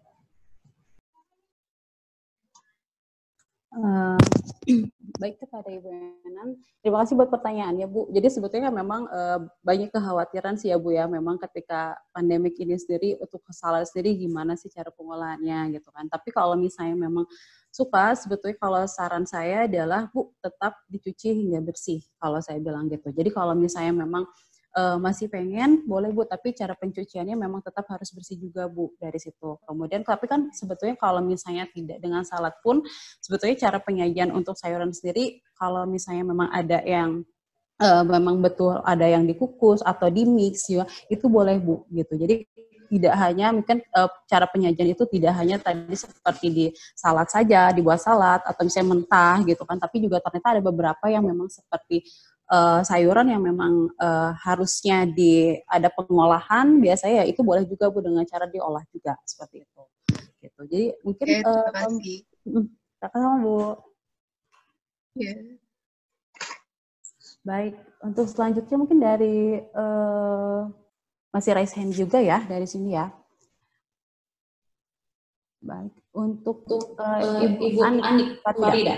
Baik kepada Ibu Enan, terima kasih buat pertanyaannya Bu. Jadi sebetulnya memang banyak kekhawatiran sih ya Bu ya, memang ketika pandemik ini sendiri untuk salad sendiri gimana sih cara pengolahannya gitu kan. Tapi kalau misalnya memang suka, sebetulnya kalau saran saya adalah Bu tetap dicuci hingga bersih kalau saya bilang gitu. Jadi kalau misalnya memang masih pengen, boleh Bu, tapi cara pencuciannya memang tetap harus bersih juga Bu dari situ. Kemudian, tapi kan sebetulnya kalau misalnya tidak dengan salad pun, sebetulnya cara penyajian untuk sayuran sendiri, kalau misalnya memang ada yang memang betul ada yang dikukus atau dimix, ya, itu boleh Bu, gitu. Jadi tidak hanya mungkin cara penyajian itu tidak hanya tadi seperti di salad saja, dibuat salad atau misalnya mentah gitu kan, tapi juga ternyata ada beberapa yang memang seperti sayuran yang memang harusnya ada pengolahan, biasanya ya itu boleh juga Bu dengan cara diolah juga seperti itu. Gitu. Jadi mungkin terima kasih. Sama Bu. Yeah. Baik, untuk selanjutnya mungkin dari masih raise hand juga ya dari sini ya. Baik, untuk Ibu Anik Farida.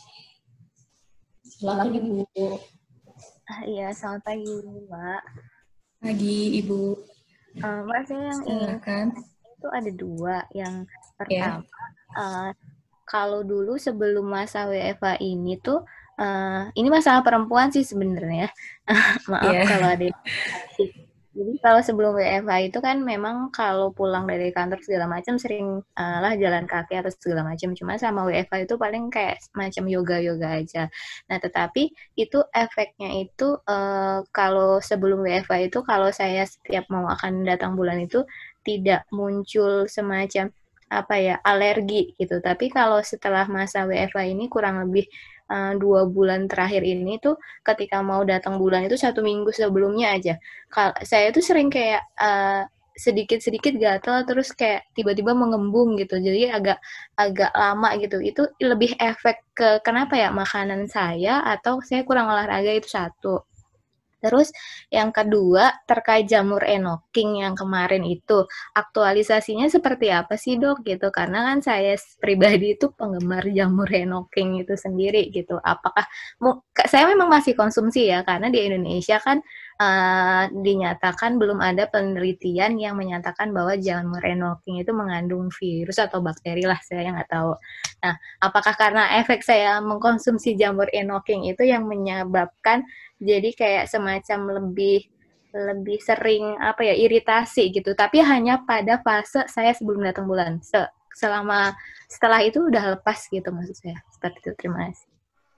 Silakan Ibu. Iya, selamat pagi Mbak. Pagi Ibu. Mbak, saya yang ingin itu ada dua. Yang pertama, kalau dulu sebelum masa WFH ini tuh, ini masalah perempuan sih sebenarnya. Maaf kalau ada yang jadi kalau sebelum WFH itu kan memang kalau pulang dari kantor segala macam sering lah jalan kaki atau segala macam. Cuma sama WFH itu paling kayak macam yoga-yoga aja. Nah tetapi itu efeknya itu kalau sebelum WFH itu kalau saya setiap mau akan datang bulan itu tidak muncul semacam alergi gitu. Tapi kalau setelah masa WFH ini kurang lebih 2 bulan terakhir ini tuh ketika mau datang bulan itu 1 minggu sebelumnya aja saya tuh sering kayak sedikit-sedikit gatal terus kayak tiba-tiba mengembung gitu, jadi agak lama gitu. Itu lebih efek ke kenapa ya makanan saya atau saya kurang olahraga, itu satu. Terus yang kedua terkait jamur enoking yang kemarin itu aktualisasinya seperti apa sih Dok gitu, karena kan saya pribadi itu penggemar jamur enoking itu sendiri gitu. Apakah saya memang masih konsumsi ya, karena di Indonesia kan dinyatakan belum ada penelitian yang menyatakan bahwa jamur enoki itu mengandung virus atau bakteri lah, saya nggak tahu. Nah, apakah karena efek saya mengkonsumsi jamur enoki itu yang menyebabkan jadi kayak semacam lebih sering iritasi gitu, tapi hanya pada fase saya sebelum datang bulan. Setelah itu udah lepas gitu maksud saya. Seperti itu. Terima kasih.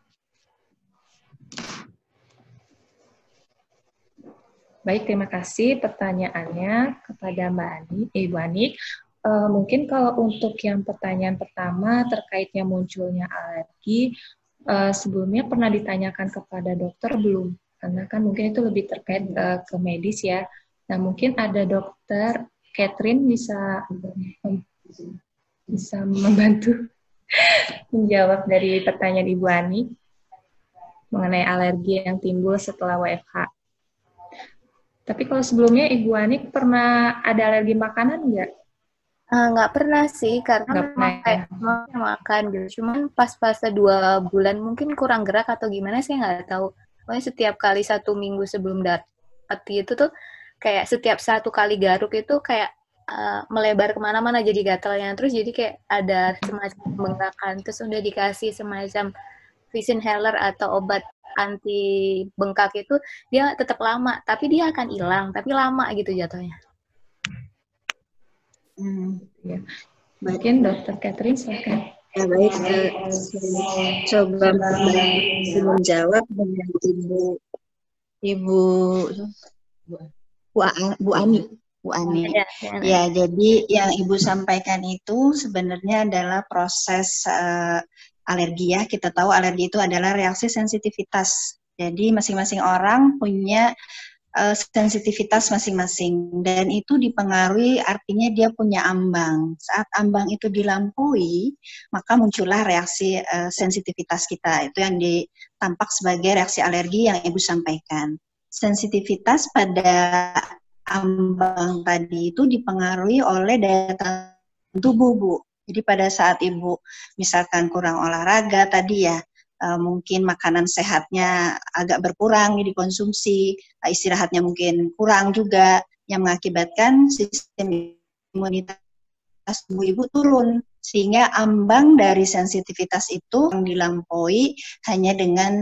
Baik, terima kasih pertanyaannya kepada Ibu Ani. Mungkin kalau untuk yang pertanyaan pertama terkaitnya munculnya alergi, sebelumnya pernah ditanyakan kepada dokter belum? Karena kan mungkin itu lebih terkait ke medis ya. Nah, mungkin ada dokter Catherine bisa membantu menjawab dari pertanyaan Ibu Ani mengenai alergi yang timbul setelah WFH. Tapi kalau sebelumnya Ibu Ani pernah ada alergi makanan nggak? Nggak pernah sih, karena memang kayak makan gitu. Cuman pas fase 2 bulan mungkin kurang gerak atau gimana, saya nggak tahu. Pokoknya setiap kali 1 minggu sebelum dapat itu tuh kayak setiap 1 kali garuk itu kayak melebar kemana-mana jadi gatalnya. Terus jadi kayak ada semacam bengkakan. Terus udah dikasih semacam Visinhaler atau obat anti bengkak itu, dia tetap lama. Tapi dia akan hilang. Tapi lama gitu jatuhnya. Ya. Mungkin Dr. Catherine silakan. Ya baik, coba menjawab dengan Bu Ani. Ya, jadi yang Ibu sampaikan itu sebenarnya adalah proses alergi ya. Kita tahu alergi itu adalah reaksi sensitivitas. Jadi masing-masing orang punya sensitivitas masing-masing, dan itu dipengaruhi, artinya dia punya ambang. Saat ambang itu dilampaui, maka muncullah reaksi sensitivitas kita. Itu yang tampak sebagai reaksi alergi yang Ibu sampaikan. Sensitivitas pada ambang tadi itu dipengaruhi oleh daya tahan tubuh, Bu. Jadi pada saat Ibu misalkan kurang olahraga tadi ya, mungkin makanan sehatnya agak berkurang dikonsumsi, istirahatnya mungkin kurang juga, yang mengakibatkan sistem imunitas tubuh Ibu turun, sehingga ambang dari sensitivitas itu dilampaui hanya dengan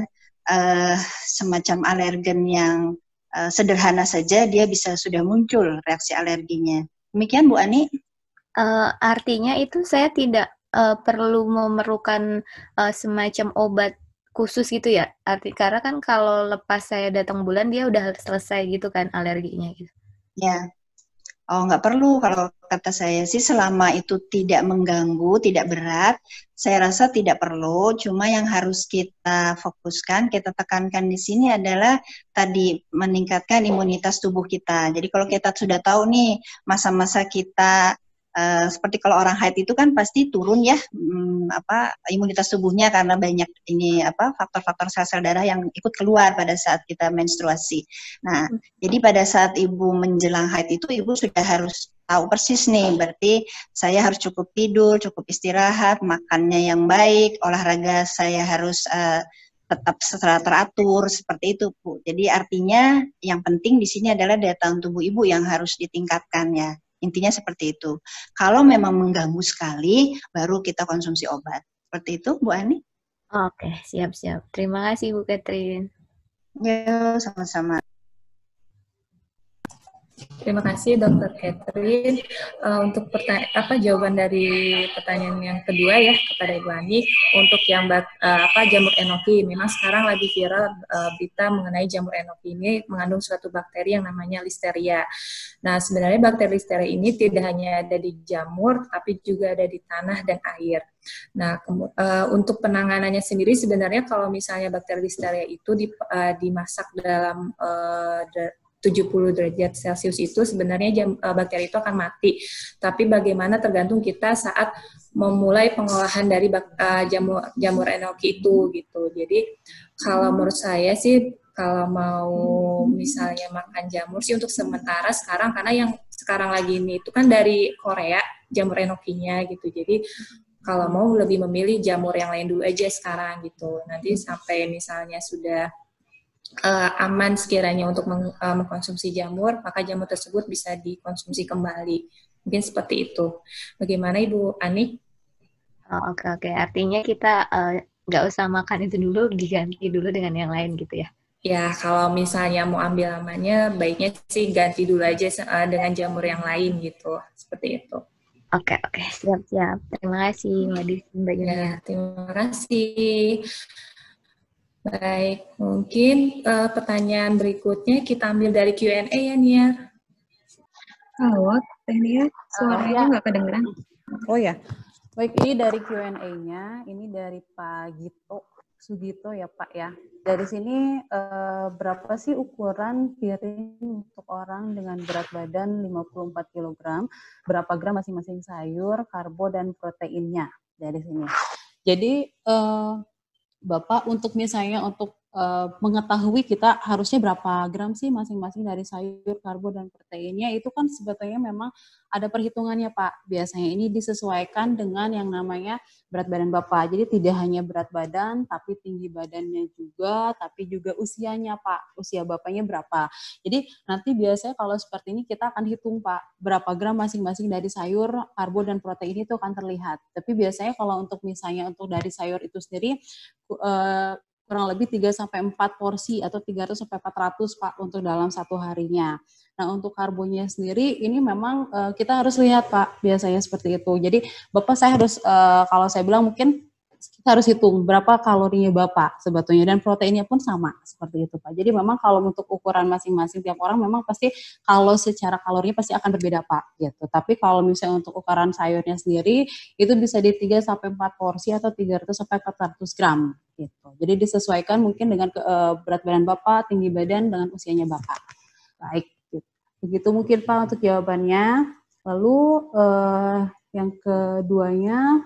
semacam alergen yang sederhana saja, dia bisa sudah muncul reaksi alerginya. Demikian Bu Ani. Artinya itu saya tidak perlu memerlukan semacam obat khusus gitu ya? Karena kan kalau lepas saya datang bulan dia udah selesai gitu kan alerginya gitu. Ya, nggak perlu. Kalau kata saya sih selama itu tidak mengganggu, tidak berat, saya rasa tidak perlu. Cuma yang harus kita fokuskan, kita tekankan di sini adalah tadi meningkatkan imunitas tubuh kita. Jadi kalau kita sudah tahu nih masa-masa kita seperti kalau orang haid itu kan pasti turun ya imunitas tubuhnya karena banyak faktor-faktor sel-sel darah yang ikut keluar pada saat kita menstruasi. Nah, jadi pada saat Ibu menjelang haid itu Ibu sudah harus tahu persis nih, berarti saya harus cukup tidur, cukup istirahat, makannya yang baik, olahraga saya harus tetap secara teratur seperti itu, Bu. Jadi artinya yang penting di sini adalah daya tahan tubuh Ibu yang harus ditingkatkan ya. Intinya seperti itu. Kalau memang mengganggu sekali, baru kita konsumsi obat. Seperti itu, Bu Ani. Oke, siap-siap. Terima kasih, Bu Catherine. Ya, sama-sama. Terima kasih Dr. Catherine untuk jawaban dari pertanyaan yang kedua ya kepada Ibu Ani untuk yang jamur enoki. Memang sekarang lagi viral berita mengenai jamur enoki ini mengandung suatu bakteri yang namanya Listeria. Nah, sebenarnya bakteri Listeria ini tidak hanya ada di jamur tapi juga ada di tanah dan air. Nah, untuk penanganannya sendiri sebenarnya kalau misalnya bakteri Listeria itu dimasak dalam 70 derajat Celcius itu sebenarnya bakteri itu akan mati. Tapi bagaimana tergantung kita saat memulai pengolahan dari jamur enoki itu gitu. Jadi kalau menurut saya sih kalau mau misalnya makan jamur sih untuk sementara sekarang, karena yang sekarang lagi ini itu kan dari Korea jamur enokinya gitu. Jadi kalau mau lebih memilih jamur yang lain dulu aja sekarang gitu. Nanti sampai misalnya sudah aman sekiranya untuk mengkonsumsi jamur, maka jamur tersebut bisa dikonsumsi kembali. Mungkin seperti itu. Bagaimana Ibu Ani? Oh, oke. Artinya kita nggak usah makan itu dulu, diganti dulu dengan yang lain gitu ya? Ya, kalau misalnya mau ambil amannya, baiknya sih ganti dulu aja dengan jamur yang lain gitu. Seperti itu. Oke. Siap. Terima kasih Mbak Desi, Mbak Yunia. Ya, terima kasih. Baik, mungkin pertanyaan berikutnya kita ambil dari Q&A ya, Nia. Halo, Teh Nia, suaranya nggak kedengeran. Oh ya, baik, ini dari Q&A-nya, ini dari Pak Sugito ya Pak ya. Dari sini berapa sih ukuran piring untuk orang dengan berat badan 54 kg, berapa gram masing-masing sayur, karbo, dan proteinnya dari sini. Jadi Bapak untuk misalnya untuk mengetahui kita harusnya berapa gram sih masing-masing dari sayur, karbo, dan proteinnya, itu kan sebetulnya memang ada perhitungannya Pak. Biasanya ini disesuaikan dengan yang namanya berat badan Bapak. Jadi tidak hanya berat badan, tapi tinggi badannya juga, tapi juga usianya Pak. Usia Bapaknya berapa. Jadi nanti biasanya kalau seperti ini kita akan hitung Pak, berapa gram masing-masing dari sayur, karbo, dan protein itu akan terlihat. Tapi biasanya kalau untuk misalnya untuk dari sayur itu sendiri, kurang lebih 3-4 porsi atau 300-400 Pak untuk dalam satu harinya. Nah untuk karbonya sendiri ini memang kita harus lihat Pak, biasanya seperti itu. Jadi Bapak saya harus, kalau saya bilang mungkin kita harus hitung berapa kalorinya Bapak sebetulnya, dan proteinnya pun sama seperti itu Pak. Jadi memang kalau untuk ukuran masing-masing tiap orang memang pasti kalau secara kalorinya pasti akan berbeda Pak gitu. Tapi kalau misalnya untuk ukuran sayurnya sendiri itu bisa di 3-4 porsi atau 300-400 gram gitu. Jadi disesuaikan mungkin dengan berat badan Bapak, tinggi badan, dengan usianya Bapak. Baik, gitu. Begitu mungkin Pak untuk jawabannya. Lalu yang keduanya,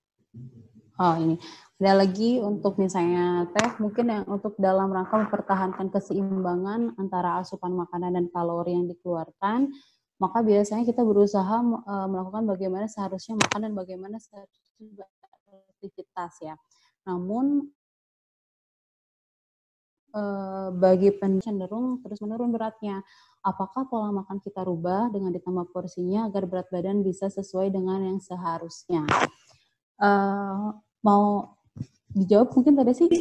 ini ada lagi untuk misalnya Teh, mungkin yang untuk dalam rangka mempertahankan keseimbangan antara asupan makanan dan kalori yang dikeluarkan, maka biasanya kita berusaha melakukan bagaimana seharusnya makan dan bagaimana seharusnya beraktivitas ya. Namun bagi cenderung terus menurun beratnya. Apakah pola makan kita rubah dengan ditambah porsinya agar berat badan bisa sesuai dengan yang seharusnya? Mau dijawab mungkin tadi sih?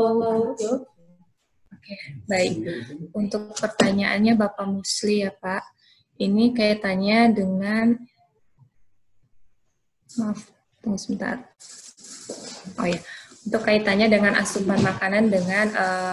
Oke, baik. Untuk pertanyaannya Bapak Musli ya Pak, ini kaitannya dengan, maaf, tunggu sebentar. Oh ya, untuk kaitannya dengan asupan makanan dengan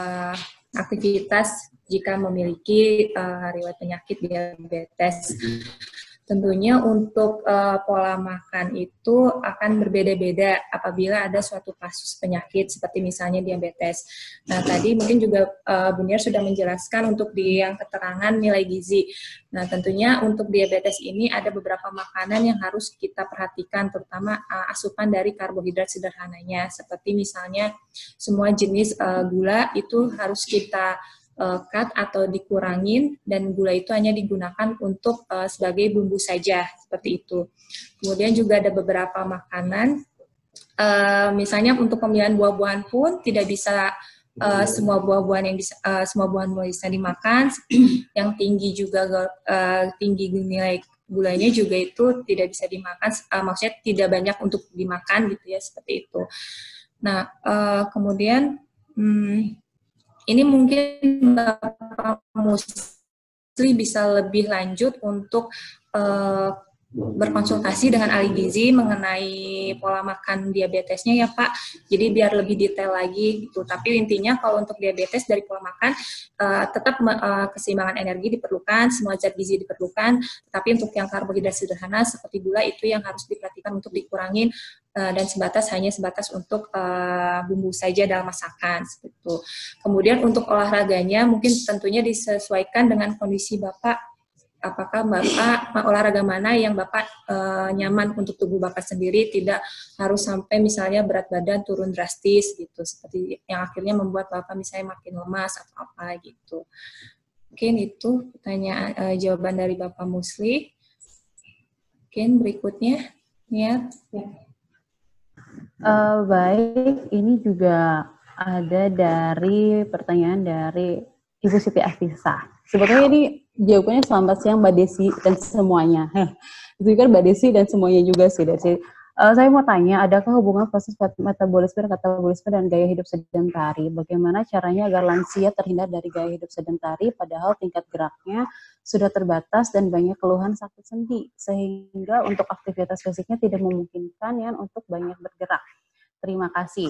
aktivitas jika memiliki riwayat penyakit diabetes. Tentunya untuk pola makan itu akan berbeda-beda apabila ada suatu kasus penyakit seperti misalnya diabetes. Nah, tadi mungkin juga Bu Niar sudah menjelaskan untuk di yang keterangan nilai gizi. Nah, tentunya untuk diabetes ini ada beberapa makanan yang harus kita perhatikan, terutama asupan dari karbohidrat sederhananya, seperti misalnya semua jenis gula itu harus kita cut atau dikurangin, dan gula itu hanya digunakan untuk sebagai bumbu saja, seperti itu. Kemudian juga ada beberapa makanan, misalnya untuk pemilihan buah-buahan pun tidak bisa semua buah-buahan bisa dimakan, yang tinggi juga tinggi nilai gulanya juga itu tidak bisa dimakan, maksudnya tidak banyak untuk dimakan gitu ya, seperti itu. Nah, kemudian ini mungkin Bapak Musli bisa lebih lanjut untuk berkonsultasi dengan ahli gizi mengenai pola makan diabetesnya ya Pak. Jadi biar lebih detail lagi gitu. Tapi intinya kalau untuk diabetes dari pola makan tetap keseimbangan energi diperlukan, semua zat gizi diperlukan. Tapi untuk yang karbohidrat sederhana seperti gula itu yang harus diperhatikan untuk dikurangin, dan hanya sebatas untuk bumbu saja dalam masakan seperti itu. Kemudian untuk olahraganya mungkin tentunya disesuaikan dengan kondisi Bapak. Apakah Bapak olahraga mana yang Bapak nyaman untuk tubuh Bapak sendiri, tidak harus sampai misalnya berat badan turun drastis gitu, seperti yang akhirnya membuat Bapak misalnya makin lemas atau apa gitu. Mungkin itu pertanyaan jawaban dari Bapak Musli. Mungkin berikutnya Nia. Baik, ini juga ada dari pertanyaan dari Ibu Siti Afisa. Sebetulnya ini jawabannya selamat siang Mbak Desi dan semuanya. Itu kan Mbak Desi dan semuanya juga sih Desi. Saya mau tanya, adakah hubungan proses metabolisme dan gaya hidup sedentari? Bagaimana caranya agar lansia terhindar dari gaya hidup sedentari padahal tingkat geraknya sudah terbatas dan banyak keluhan sakit sendi, sehingga untuk aktivitas fisiknya tidak memungkinkan ya untuk banyak bergerak. Terima kasih.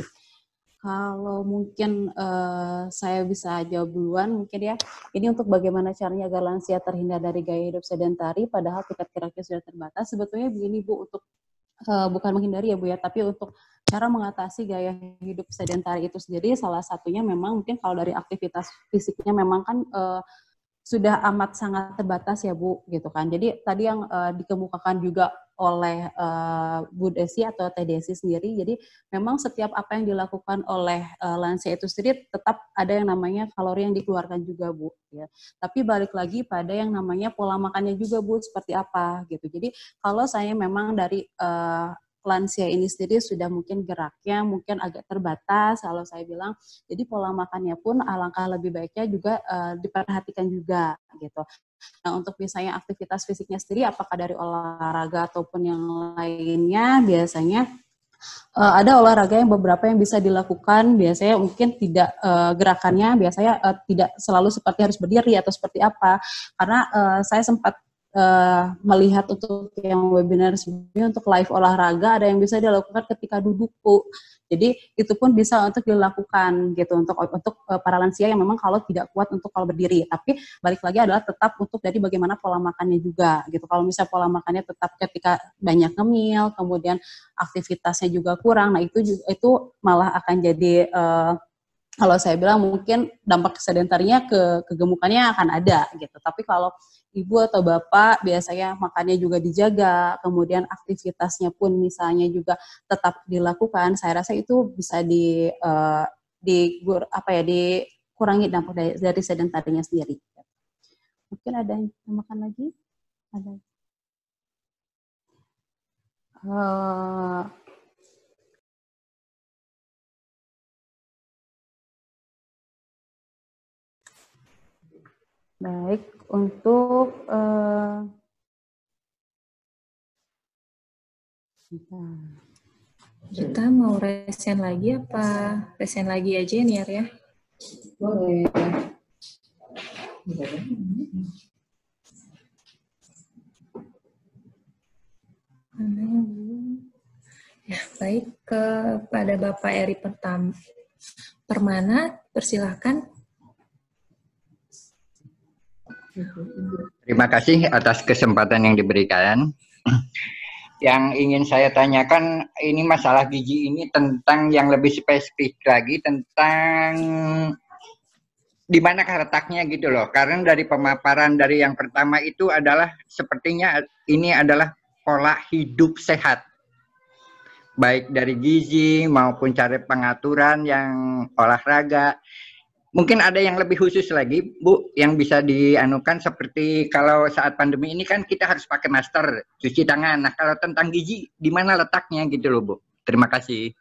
Kalau mungkin saya bisa jawab duluan mungkin ya. Ini untuk bagaimana caranya agar lansia terhindar dari gaya hidup sedentari padahal tingkat geraknya sudah terbatas. Sebetulnya begini Bu, untuk bukan menghindari ya Bu ya, tapi untuk cara mengatasi gaya hidup sedentari itu sendiri salah satunya memang mungkin kalau dari aktivitas fisiknya memang kan sudah amat sangat terbatas ya Bu gitu kan. Jadi tadi yang dikemukakan juga oleh Bu Desi atau Teh Desi sendiri, jadi memang setiap apa yang dilakukan oleh lansia itu sendiri tetap ada yang namanya kalori yang dikeluarkan juga Bu ya. Tapi balik lagi pada yang namanya pola makannya juga Bu seperti apa gitu. Jadi kalau saya memang dari lansia ini sendiri sudah mungkin geraknya mungkin agak terbatas kalau saya bilang, jadi pola makannya pun alangkah lebih baiknya juga diperhatikan juga gitu. Nah untuk misalnya aktivitas fisiknya sendiri apakah dari olahraga ataupun yang lainnya, biasanya ada olahraga yang beberapa yang bisa dilakukan, biasanya mungkin tidak gerakannya biasanya tidak selalu seperti harus berdiri atau seperti apa, karena saya sempat melihat untuk yang webinar sebelumnya untuk live olahraga ada yang bisa dilakukan ketika duduk Bu. Jadi itu pun bisa untuk dilakukan gitu untuk para lansia yang memang kalau tidak kuat untuk kalau berdiri. Tapi balik lagi adalah tetap untuk dari bagaimana pola makannya juga gitu. Kalau misalnya pola makannya tetap ketika banyak ngemil, kemudian aktivitasnya juga kurang, nah itu malah akan jadi kalau saya bilang mungkin dampak sedentarinya kegemukannya akan ada gitu. Tapi kalau ibu atau bapak biasanya makannya juga dijaga, kemudian aktivitasnya pun misalnya juga tetap dilakukan, saya rasa itu bisa dikurangi dampak dari sedentarinya sendiri. Mungkin ada yang tambahkan lagi? Ada. Baik, untuk kita mau resen lagi apa? Resen lagi aja nih ya? Boleh. Ya, baik, kepada Bapak Eri Permana, persilahkan. Terima kasih atas kesempatan yang diberikan. Yang ingin saya tanyakan, ini masalah gizi ini tentang yang lebih spesifik lagi tentang di mana letaknya gitu loh. Karena dari pemaparan dari yang pertama itu adalah sepertinya ini adalah pola hidup sehat. Baik dari gizi maupun cara pengaturan yang olahraga. Mungkin ada yang lebih khusus lagi, Bu, yang bisa dianukan seperti kalau saat pandemi ini kan kita harus pakai masker, cuci tangan. Nah, kalau tentang gizi, di mana letaknya gitu loh, Bu. Terima kasih.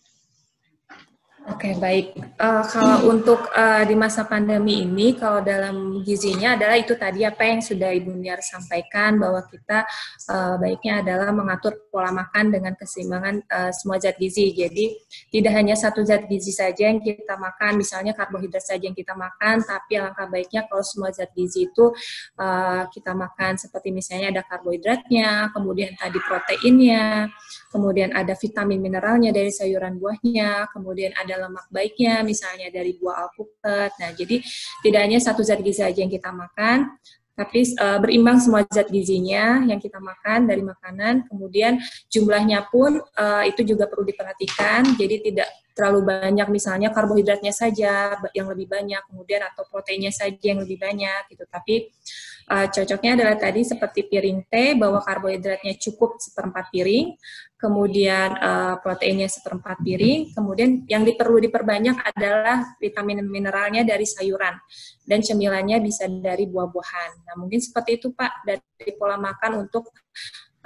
Oke, baik. Kalau untuk di masa pandemi ini, kalau dalam gizinya adalah itu tadi apa yang sudah Ibu Niar sampaikan, bahwa kita baiknya adalah mengatur pola makan dengan keseimbangan semua zat gizi. Jadi tidak hanya satu zat gizi saja yang kita makan, misalnya karbohidrat saja yang kita makan, tapi alangkah baiknya kalau semua zat gizi itu kita makan seperti misalnya ada karbohidratnya, kemudian tadi proteinnya, kemudian ada vitamin mineralnya dari sayuran buahnya, kemudian ada lemak baiknya misalnya dari buah alpukat. Nah, jadi tidak hanya satu zat gizi saja yang kita makan, tapi berimbang semua zat gizinya yang kita makan dari makanan, kemudian jumlahnya pun itu juga perlu diperhatikan, jadi tidak terlalu banyak misalnya karbohidratnya saja yang lebih banyak, kemudian atau proteinnya saja yang lebih banyak gitu. Tapi cocoknya adalah tadi seperti piring teh, bahwa karbohidratnya cukup 1/4 piring, kemudian proteinnya 1/4 piring, kemudian yang perlu diperbanyak adalah vitamin mineralnya dari sayuran, dan cemilannya bisa dari buah-buahan. Nah, mungkin seperti itu Pak, dari pola makan untuk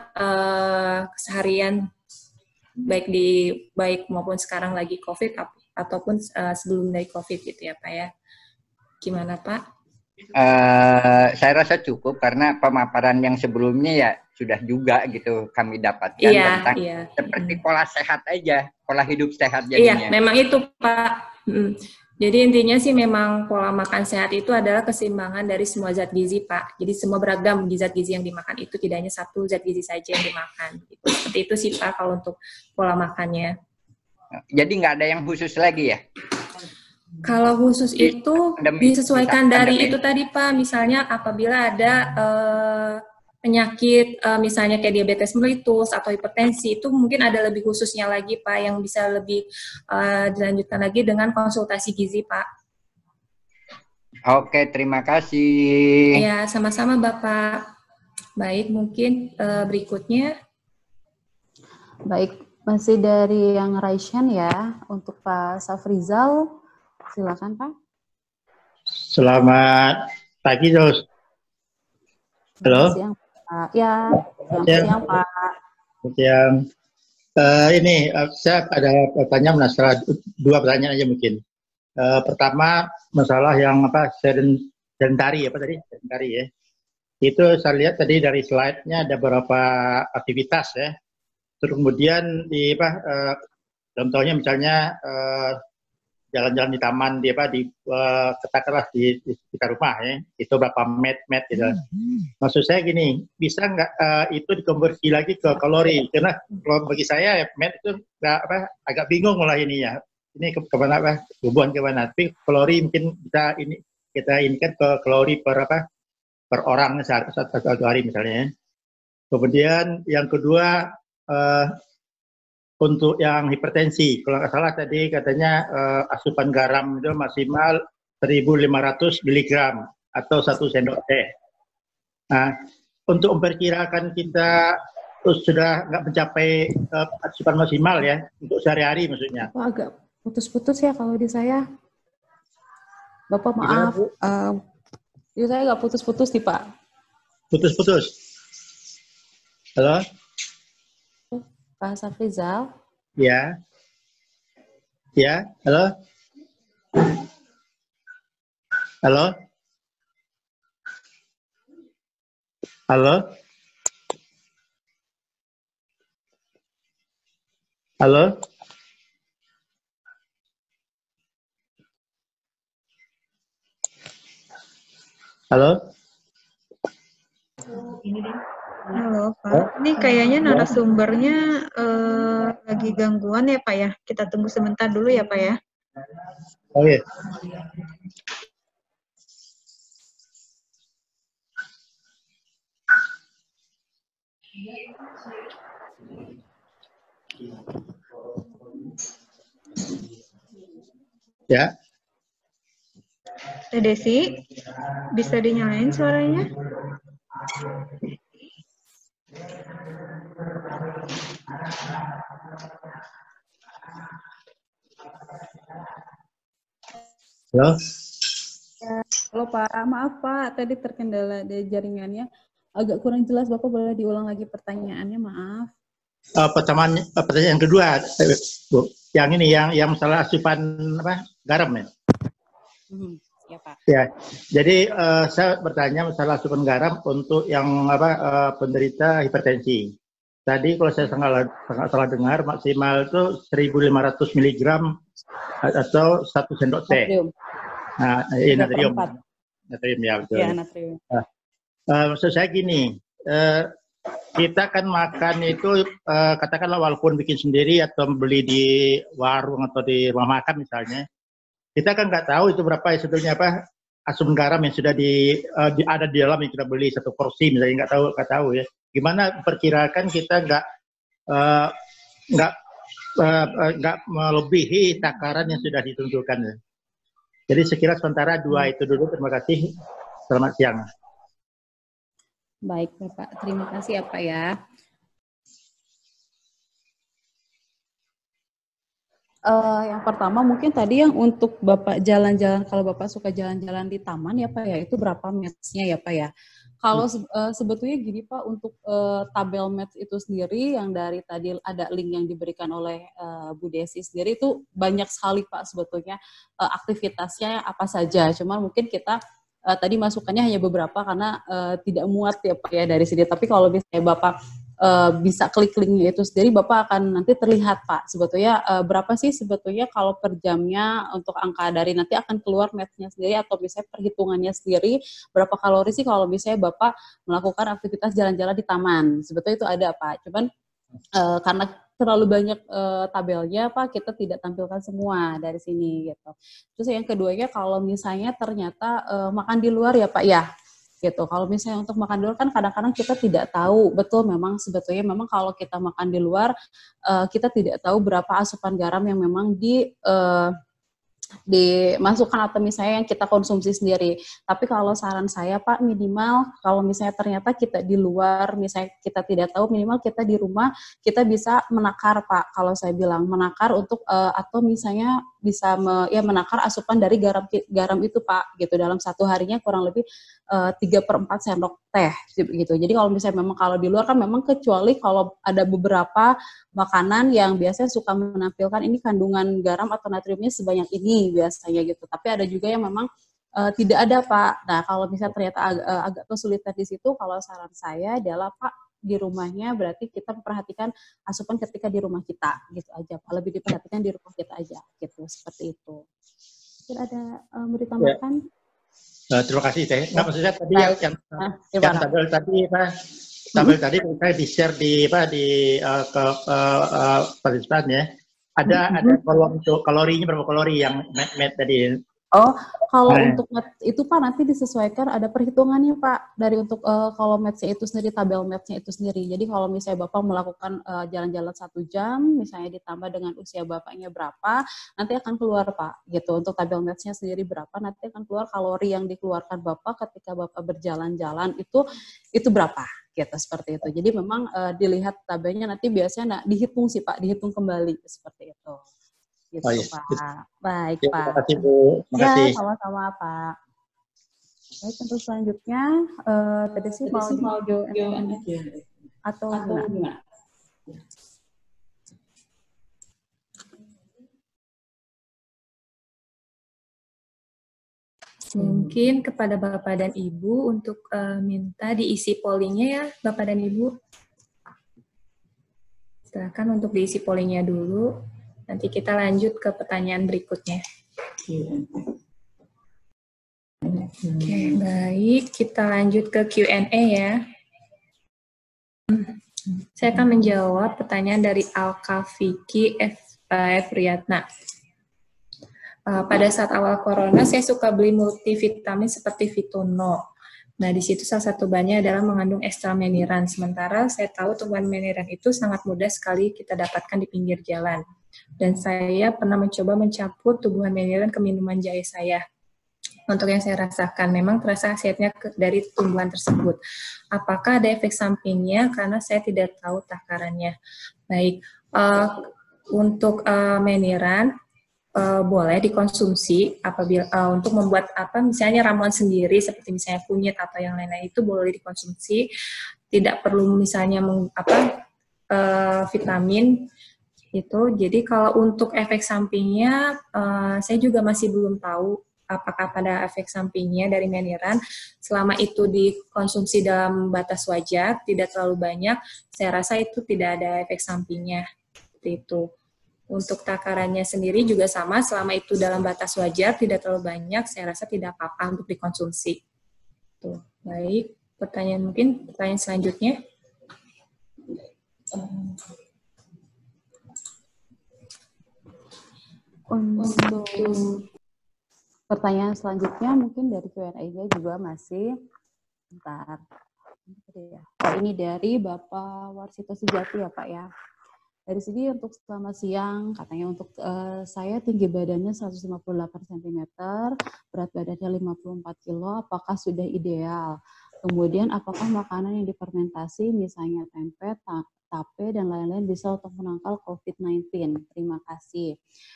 keseharian, baik maupun sekarang lagi COVID, ataupun sebelum dari COVID gitu ya Pak ya. Gimana Pak? Saya rasa cukup karena pemaparan yang sebelumnya ya sudah juga gitu kami dapatkan tentang seperti pola sehat aja, pola hidup sehat jadinya. Iya, memang itu Pak. Jadi intinya sih memang pola makan sehat itu adalah keseimbangan dari semua zat gizi Pak. Jadi semua beragam zat gizi yang dimakan itu, tidak hanya satu zat gizi saja yang dimakan. Gitu. Seperti itu sih Pak kalau untuk pola makannya. Jadi nggak ada yang khusus lagi ya? Kalau khusus itu disesuaikan dari itu tadi Pak, misalnya apabila ada penyakit misalnya kayak diabetes mellitus atau hipertensi, itu mungkin ada lebih khususnya lagi Pak yang bisa lebih dilanjutkan lagi dengan konsultasi gizi Pak. Oke, terima kasih. Ya, sama-sama Bapak. Baik, mungkin berikutnya. Baik, masih dari yang Raishan ya, untuk Pak Safrizal. Silakan Pak. Selamat pagi, Dos. Halo. Selamat siang Pak. Ya, selamat siang Pak. Selamat siang. Ini saya ada pertanyaan, masalah dua pertanyaan aja mungkin. Pertama masalah yang sedentari apa tadi? Sedentari ya. Itu saya lihat tadi dari slide-nya ada beberapa aktivitas ya. Terus kemudian di contohnya misalnya jalan-jalan di taman katakanlah di sekitar rumah ya, itu berapa met gitu. Maksud saya gini, bisa nggak itu dikonversi lagi ke kalori? Karena kalau bagi saya met itu agak bingung malah ininya. Ini kemana hubungan kemana? Tapi kalori mungkin kita inikan ke kalori per orang satu hari misalnya. Kemudian yang kedua untuk yang hipertensi, kalau nggak salah tadi katanya asupan garam itu maksimal 1.500 mg atau 1 sendok teh. Nah, untuk memperkirakan kita sudah nggak mencapai asupan maksimal ya, untuk sehari-hari maksudnya. Pak, agak putus-putus ya kalau di saya. Bapak maaf, di saya nggak putus-putus nih Pak. Putus-putus. Halo? Pak Safrizal. Ya. Ya, halo. Halo. Halo. Halo. Halo. Halo Pak, ini kayaknya narasumbernya lagi gangguan ya Pak ya. Kita tunggu sebentar dulu ya Pak ya. Oh iya. Ya. Teh Desi, bisa dinyalain suaranya? Halo. Halo Pak, maaf Pak, tadi terkendala dari jaringannya. Agak kurang jelas, Bapak boleh diulang lagi pertanyaannya, maaf. Pertanyaan kedua, Bu. Yang ini, yang masalah asupan garam ya? Ya Pak. Ya, jadi saya bertanya masalah asupan garam untuk yang penderita hipertensi. Tadi kalau saya sangat salah dengar maksimal itu 1.500 mg atau 1 sendok teh. Nah, natrium. Natrium ya betul. Ya, natrium. Maksud saya gini, kita kan makan itu katakanlah walaupun bikin sendiri atau beli di warung atau di rumah makan misalnya, kita kan nggak tahu itu berapa sebetulnya asupan garam yang sudah ada di dalam yang kita beli satu porsi misalnya, nggak tahu ya. Gimana perkirakan kita nggak melebihi takaran yang sudah ditentukan. Ya. Jadi sekira sementara dua itu dulu. Terima kasih. Selamat siang. Baik Bapak, terima kasih ya Pak ya. Yang pertama mungkin tadi yang untuk Bapak jalan-jalan, kalau Bapak suka jalan-jalan di taman ya Pak ya, itu berapa match-nya ya Pak ya? Kalau sebetulnya gini Pak, untuk tabel match itu sendiri yang dari tadi ada link yang diberikan oleh Bu Desi sendiri, itu banyak sekali Pak sebetulnya aktivitasnya apa saja. Cuman mungkin kita tadi masukannya hanya beberapa karena tidak muat ya Pak ya dari sini. Tapi kalau misalnya Bapak bisa klik linknya itu sendiri, Bapak akan nanti terlihat Pak sebetulnya berapa sih sebetulnya kalau per jamnya untuk angka dari nanti akan keluar match-nya sendiri atau misalnya perhitungannya sendiri berapa kalori sih kalau misalnya Bapak melakukan aktivitas jalan-jalan di taman. Sebetulnya itu ada Pak, cuman karena terlalu banyak tabelnya Pak, kita tidak tampilkan semua dari sini gitu. Terus yang keduanya kalau misalnya ternyata makan di luar ya Pak ya, gitu. Kalau misalnya untuk makan di luar kan kadang-kadang kita tidak tahu betul, memang sebetulnya memang kalau kita makan di luar kita tidak tahu berapa asupan garam yang memang dimasukkan atau misalnya yang kita konsumsi sendiri. Tapi kalau saran saya Pak, minimal kalau misalnya ternyata kita di luar, misalnya kita tidak tahu, minimal kita di rumah kita bisa menakar Pak. Kalau saya bilang menakar untuk atau misalnya bisa menakar asupan dari garam itu Pak, gitu dalam satu harinya kurang lebih 3/4 sendok teh gitu. Jadi kalau misalnya memang kalau di luar kan memang kecuali kalau ada beberapa makanan yang biasanya suka menampilkan ini kandungan garam atau natriumnya sebanyak ini biasanya gitu. Tapi ada juga yang memang tidak ada Pak. Nah kalau misalnya ternyata agak kesulitan di situ, kalau saran saya adalah Pak di rumahnya berarti kita memperhatikan asupan ketika di rumah kita gitu aja Pak. Lebih diperhatikan di rumah kita aja gitu, seperti itu. Mungkin ada mau ditambahkan? Terima kasih Teh. Nggak, maksudnya tadi yang tabel tadi Pak. Tabel tadi saya di-share di ke partisipan ya. Ada kolom untuk kalorinya, berapa kalori yang met tadi. Oh, kalau untuk match itu Pak nanti disesuaikan, ada perhitungannya Pak dari untuk kalau match-nya itu sendiri, tabel match-nya itu sendiri. Jadi kalau misalnya Bapak melakukan jalan-jalan 1 jam, misalnya ditambah dengan usia Bapaknya berapa, nanti akan keluar Pak gitu. Untuk tabel match-nya sendiri berapa, nanti akan keluar kalori yang dikeluarkan Bapak ketika Bapak berjalan-jalan itu berapa gitu, seperti itu. Jadi memang dilihat tabelnya nanti biasanya dihitung sih Pak, dihitung kembali seperti itu. Gitu, iya. Pak. Baik, ya, Pak. Terima kasih, Bu. Terima kasih. Ya, sama-sama, Pak. Baik, untuk selanjutnya, tadi sih mau jawaban atau gimana? Mungkin kepada Bapak dan Ibu untuk minta diisi pollingnya ya, Bapak dan Ibu. Silakan untuk diisi pollingnya dulu. Nanti kita lanjut ke pertanyaan berikutnya. Oke, baik. Kita lanjut ke Q&A ya. Saya akan menjawab pertanyaan dari Alka Vicky F. Riyatna. Pada saat awal corona, saya suka beli multivitamin seperti Vitono. Nah, di situ salah satu bahannya adalah mengandung ekstra meniran. Sementara saya tahu tumbuhan meniran itu sangat mudah sekali kita dapatkan di pinggir jalan. Dan saya pernah mencoba mencampur tumbuhan meniran ke minuman jahe saya. Untuk yang saya rasakan, memang terasa khasiatnya dari tumbuhan tersebut. Apakah ada efek sampingnya? Karena saya tidak tahu takarannya. Baik, untuk meniran, boleh dikonsumsi apabila untuk membuat misalnya ramuan sendiri seperti misalnya kunyit atau yang lain-lain itu boleh dikonsumsi, tidak perlu misalnya vitamin itu. Jadi kalau untuk efek sampingnya saya juga masih belum tahu apakah pada efek sampingnya dari meniran. Selama itu dikonsumsi dalam batas wajar, tidak terlalu banyak, saya rasa itu tidak ada efek sampingnya. Seperti itu. Untuk takarannya sendiri juga sama, selama itu dalam batas wajar, tidak terlalu banyak, saya rasa tidak apa-apa untuk dikonsumsi. Tuh. Baik, pertanyaan selanjutnya. Untuk pertanyaan selanjutnya mungkin dari Q&A-nya juga masih, bentar. Ini dari Bapak Warsito Sejati ya Pak ya. Dari segi untuk selamat siang, katanya untuk saya tinggi badannya 158 cm, berat badannya 54 kilo, apakah sudah ideal? Kemudian apakah makanan yang difermentasi, misalnya tempe, tape, dan lain-lain bisa untuk menangkal COVID-19? Terima kasih.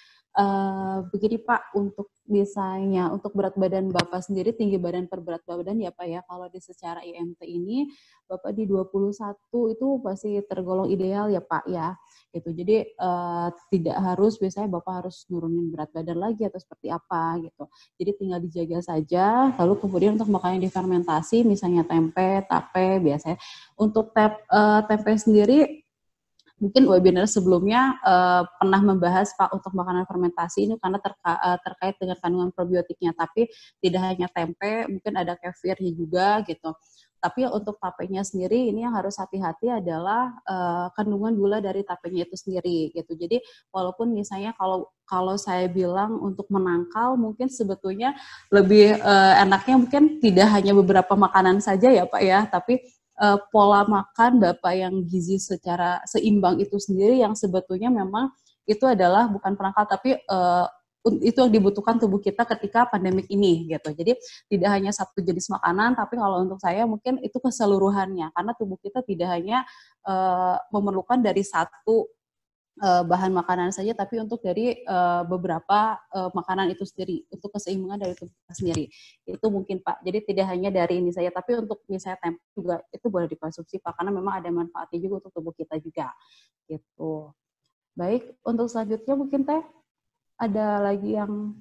Begini Pak, untuk misalnya untuk berat badan Bapak sendiri, tinggi badan per berat badan ya Pak ya, kalau di secara IMT ini Bapak di 21 itu masih tergolong ideal ya Pak ya. Gitu. Jadi tidak harus biasanya Bapak harus nurunin berat badan lagi atau seperti apa gitu. Jadi tinggal dijaga saja. Lalu kemudian untuk makanan difermentasi misalnya tempe, tape biasanya. Untuk tempe sendiri mungkin webinar sebelumnya pernah membahas Pak untuk makanan fermentasi ini karena terkait dengan kandungan probiotiknya, tapi tidak hanya tempe, mungkin ada kefirnya juga gitu. Tapi untuk tapenya sendiri ini yang harus hati-hati adalah kandungan gula dari tapenya itu sendiri gitu. Jadi walaupun misalnya kalau saya bilang untuk menangkal mungkin sebetulnya lebih enaknya mungkin tidak hanya beberapa makanan saja ya Pak ya, tapi pola makan Bapak yang gizi secara seimbang itu sendiri yang sebetulnya memang itu adalah bukan penangkal tapi itu yang dibutuhkan tubuh kita ketika pandemik ini gitu. Jadi tidak hanya satu jenis makanan, tapi kalau untuk saya mungkin itu keseluruhannya karena tubuh kita tidak hanya memerlukan dari satu bahan makanan saja, tapi untuk dari beberapa makanan itu sendiri, untuk keseimbangan dari tubuh kita sendiri. Itu mungkin Pak. Jadi tidak hanya dari ini saja, tapi untuk misalnya tempe juga itu boleh dikonsumsi Pak, karena memang ada manfaatnya juga untuk tubuh kita juga. Gitu. Baik, untuk selanjutnya mungkin Teh, ada lagi yang...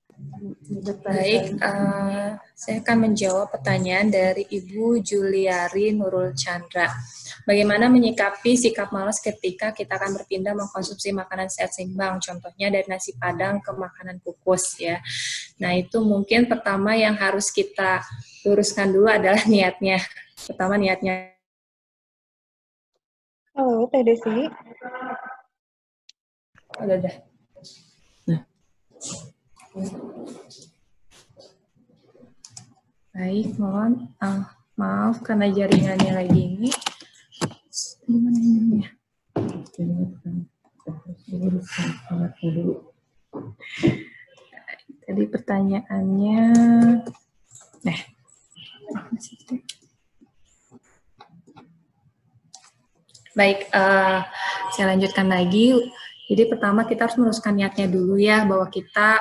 Baik, saya akan menjawab pertanyaan dari Ibu Juliari Nurul Chandra. Bagaimana menyikapi sikap malas ketika kita akan berpindah mengkonsumsi makanan sehat seimbang, contohnya dari nasi padang ke makanan kukus ya. Nah itu mungkin pertama yang harus kita luruskan dulu adalah niatnya. Pertama niatnya. Halo, Teh Desi. Udah. Nah. Baik, mohon maaf karena jaringannya lagi ini. Gimana ini ya? Tadi pertanyaannya, baik, saya lanjutkan lagi. Jadi pertama kita harus meluruskan niatnya dulu ya, bahwa kita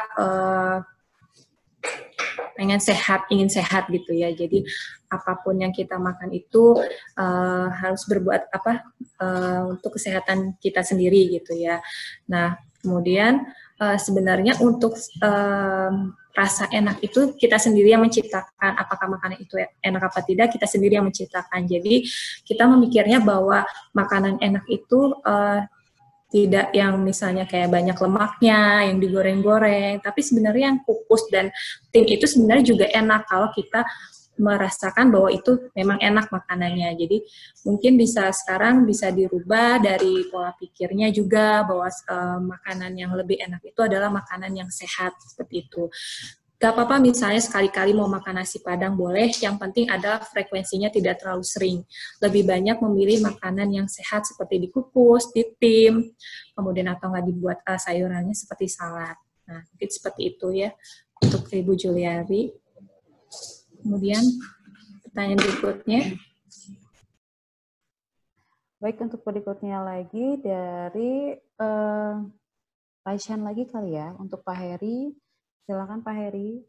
pengen sehat, ingin sehat gitu ya. Jadi apapun yang kita makan itu harus berbuat untuk kesehatan kita sendiri gitu ya. Nah kemudian sebenarnya untuk rasa enak itu kita sendiri yang menciptakan. Apakah makanan itu enak apa tidak, kita sendiri yang menciptakan. Jadi kita memikirnya bahwa makanan enak itu tidak yang misalnya kayak banyak lemaknya, yang digoreng-goreng, tapi sebenarnya yang kukus dan tim itu sebenarnya juga enak kalau kita merasakan bahwa itu memang enak makanannya. Jadi mungkin sekarang bisa dirubah dari pola pikirnya juga bahwa makanan yang lebih enak itu adalah makanan yang sehat, seperti itu. Gak apa-apa misalnya sekali-kali mau makan nasi padang boleh, yang penting adalah frekuensinya tidak terlalu sering. Lebih banyak memilih makanan yang sehat seperti dikukus, ditim, kemudian atau nggak dibuat sayurannya seperti salad. Nah, mungkin seperti itu ya untuk Ibu Juliari. Kemudian pertanyaan berikutnya. Baik, untuk berikutnya lagi dari Raishan lagi kali ya, untuk Pak Heri. Silakan Pak Heri.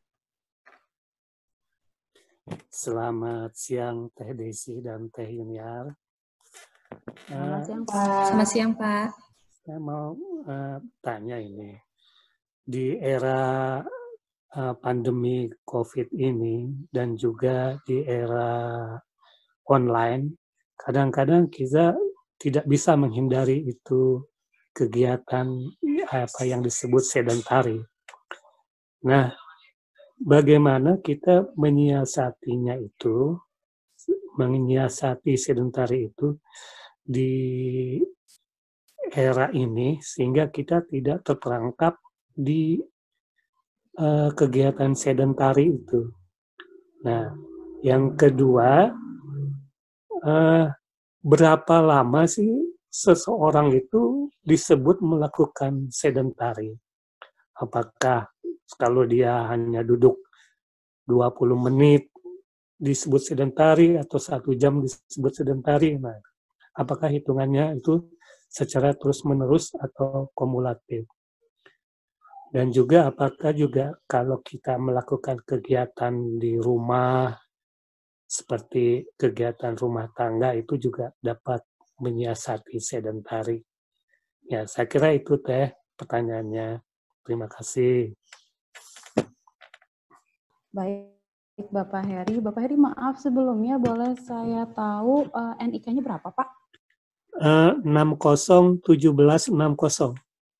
Selamat siang Teh Desi dan Teh Yuniar. Selamat siang Pak. Selamat siang Pak. Saya mau tanya ini, di era pandemi COVID ini dan juga di era online, kadang-kadang kita tidak bisa menghindari itu kegiatan apa yang disebut sedentary. Nah, bagaimana kita menyiasati sedentary itu di era ini sehingga kita tidak terperangkap di kegiatan sedentary itu. Nah, yang kedua, berapa lama sih seseorang itu disebut melakukan sedentary? Apakah kalau dia hanya duduk 20 menit disebut sedentari atau 1 jam disebut sedentari. Nah, apakah hitungannya itu secara terus-menerus atau kumulatif? Dan juga apakah juga kalau kita melakukan kegiatan di rumah seperti kegiatan rumah tangga itu juga dapat menyiasati sedentari. Ya, saya kira itu pertanyaannya. Terima kasih. Baik, Bapak Heri. Bapak Heri, maaf sebelumnya boleh saya tahu NIK-nya berapa, Pak? 601760.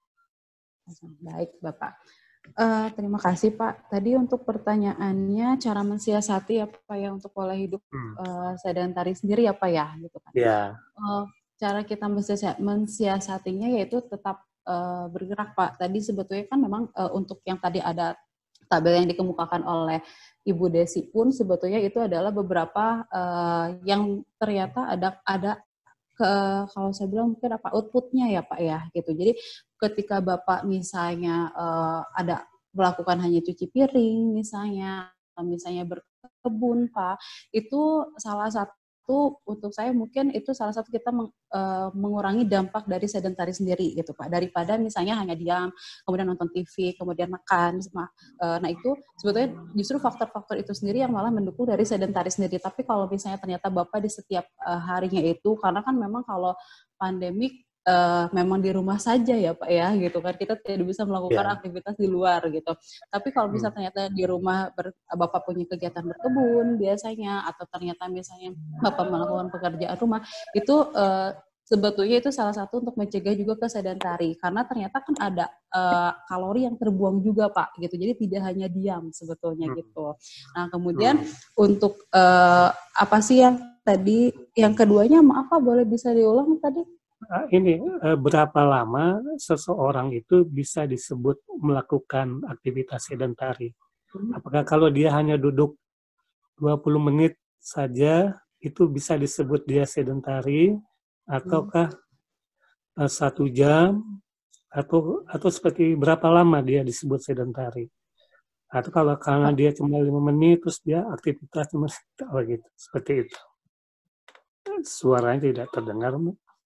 Baik, Bapak. Terima kasih, Pak. Tadi untuk pertanyaannya, cara mensiasati ya, Pak, ya, untuk pola hidup sedentari sendiri ya, Pak, ya, gitu kan. Ya. Cara kita mensiasatinya yaitu tetap bergerak, Pak. Tadi sebetulnya kan memang untuk yang tadi ada tabel yang dikemukakan oleh Ibu Desi pun sebetulnya itu adalah beberapa yang ternyata ada kalau saya bilang mungkin apa outputnya ya Pak ya gitu. Jadi ketika Bapak misalnya ada melakukan hanya cuci piring misalnya berkebun Pak, itu salah satu untuk saya mungkin itu salah satu kita mengurangi dampak dari sedentari sendiri gitu Pak, daripada misalnya hanya diam kemudian nonton TV kemudian makan. Nah itu sebetulnya justru faktor-faktor itu sendiri yang malah mendukung dari sedentari sendiri. Tapi kalau misalnya ternyata Bapak di setiap harinya itu, karena kan memang kalau pandemik memang di rumah saja ya Pak ya gitu kan, kita tidak bisa melakukan aktivitas di luar gitu. Tapi kalau misalnya ternyata di rumah Bapak punya kegiatan berkebun biasanya, atau ternyata misalnya Bapak melakukan pekerjaan rumah, itu sebetulnya itu salah satu untuk mencegah juga ke sedentari, karena ternyata kan ada kalori yang terbuang juga Pak gitu. Jadi tidak hanya diam sebetulnya gitu. Nah kemudian untuk apa sih yang tadi yang keduanya, maaf Pak, boleh bisa diulang tadi? Ini berapa lama seseorang itu bisa disebut melakukan aktivitas sedentari? Apakah kalau dia hanya duduk 20 menit saja itu bisa disebut dia sedentari, ataukah 1 jam atau seperti berapa lama dia disebut sedentari? Atau kalau karena dia cuma 5 menit terus dia aktivitas cuma gitu, seperti itu. Suaranya tidak terdengar.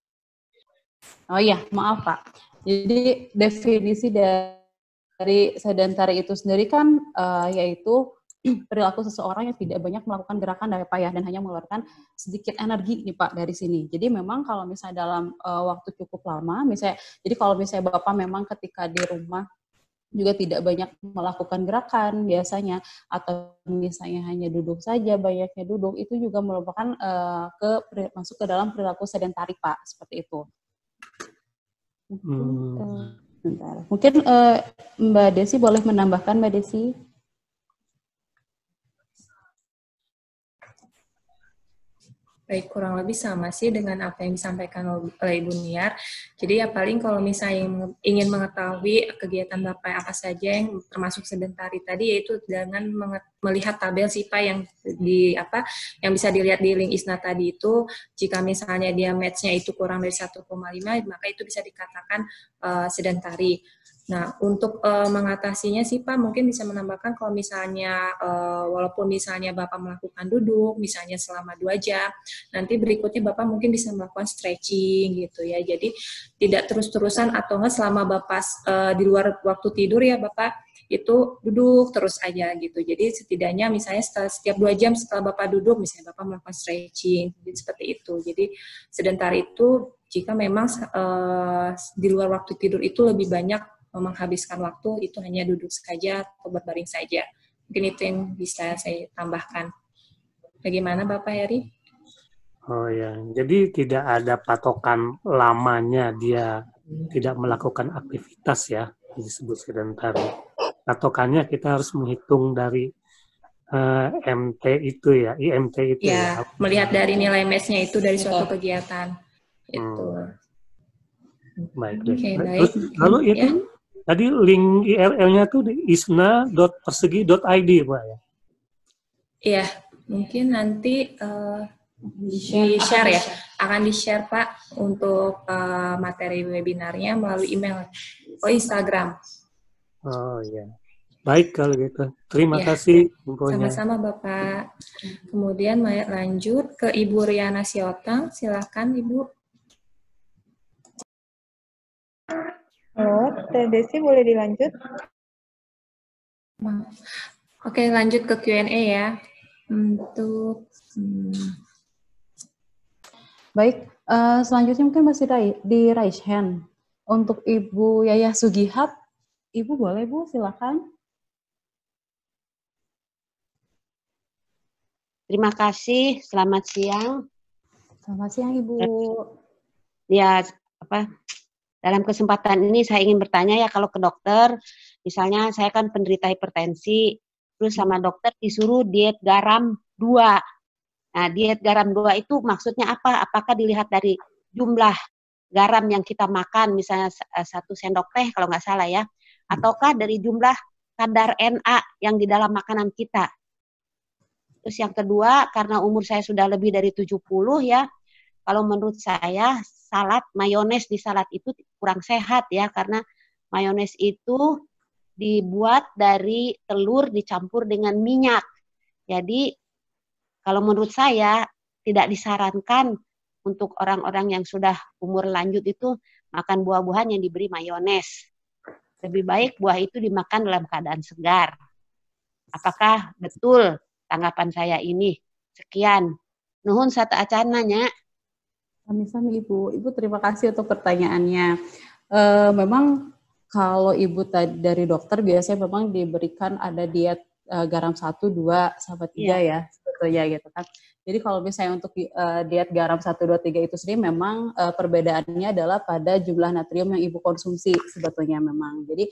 Oh iya, maaf Pak. Jadi definisi dari sedentari itu sendiri kan yaitu perilaku seseorang yang tidak banyak melakukan gerakan dari Pak ya, dan hanya mengeluarkan sedikit energi nih Pak dari sini. Jadi memang kalau misalnya dalam waktu cukup lama, misalnya, jadi kalau misalnya Bapak memang ketika di rumah juga tidak banyak melakukan gerakan biasanya, atau misalnya hanya duduk saja, banyaknya duduk, itu juga merupakan masuk ke dalam perilaku sedentari Pak, seperti itu. Mungkin Mbak Desi boleh menambahkan, Mbak Desi? Baik, kurang lebih sama sih dengan apa yang disampaikan oleh Ibu Niar. Jadi ya paling kalau misalnya ingin mengetahui kegiatan Bapak apa saja yang termasuk sedentari tadi, yaitu dengan melihat tabel SIPA yang yang bisa dilihat di link ISNA tadi itu, jika misalnya dia match-nya itu kurang dari 1,5, maka itu bisa dikatakan sedentari. Nah, untuk mengatasinya sih Pak, mungkin bisa menambahkan kalau misalnya, walaupun misalnya Bapak melakukan duduk, misalnya selama 2 jam, nanti berikutnya Bapak mungkin bisa melakukan stretching gitu ya. Jadi tidak terus-terusan atau enggak selama Bapak di luar waktu tidur ya Bapak, itu duduk terus aja gitu. Jadi setidaknya misalnya setiap 2 jam setelah Bapak duduk, misalnya Bapak melakukan stretching, seperti itu. Jadi sedentar itu jika memang di luar waktu tidur itu lebih banyak menghabiskan waktu, itu hanya duduk saja atau berbaring saja. Mungkin itu yang bisa saya tambahkan. Bagaimana Bapak Heri? Oh ya, jadi tidak ada patokan lamanya dia tidak melakukan aktivitas ya, disebut sedentari. Patokannya kita harus menghitung dari MT itu ya, IMT itu ya. Melihat dari nilai match-nya itu dari suatu kegiatan. Itu. Baik. Okay, baik. Lalu itu tadi link IRL-nya tuh di isna.persegi.id Pak ya? Iya, mungkin nanti di-share ya. Akan di-share Pak untuk materi webinarnya melalui email. Instagram. Oh iya. Baik kalau gitu. Terima Ya, kasih infonya. sama-sama Bapak. Kemudian lanjut ke Ibu Riana Siotang. Silakan Ibu. Oh, Teh Desi boleh dilanjut? Oke, lanjut ke Q&A ya. Untuk Baik, selanjutnya mungkin masih di raise hand. Untuk Ibu Yayah Sugihat, Ibu boleh Bu, silakan. Terima kasih, selamat siang. Selamat siang Ibu. Ya, dalam kesempatan ini saya ingin bertanya ya, kalau ke dokter, misalnya saya kan penderita hipertensi, terus sama dokter disuruh diet garam 2. Nah, diet garam 2 itu maksudnya apa? Apakah dilihat dari jumlah garam yang kita makan, misalnya 1 sendok teh kalau nggak salah ya, ataukah dari jumlah kadar Na yang di dalam makanan kita? Terus yang kedua, karena umur saya sudah lebih dari 70 ya, kalau menurut saya salad, mayones di salad itu kurang sehat ya, karena mayones itu dibuat dari telur dicampur dengan minyak. Jadi kalau menurut saya tidak disarankan untuk orang-orang yang sudah umur lanjut itu makan buah-buahan yang diberi mayones. Lebih baik buah itu dimakan dalam keadaan segar. Apakah betul tanggapan saya ini? Sekian. Nuhun satu acananya. Sami-sami Ibu. Ibu terima kasih untuk pertanyaannya. Memang kalau Ibu dari dokter biasanya memang diberikan ada diet garam 1, 2, sampai 3 ya sebetulnya gitu kan. Jadi kalau misalnya untuk diet garam 1, 2, 3 itu sendiri memang perbedaannya adalah pada jumlah natrium yang Ibu konsumsi sebetulnya memang. Jadi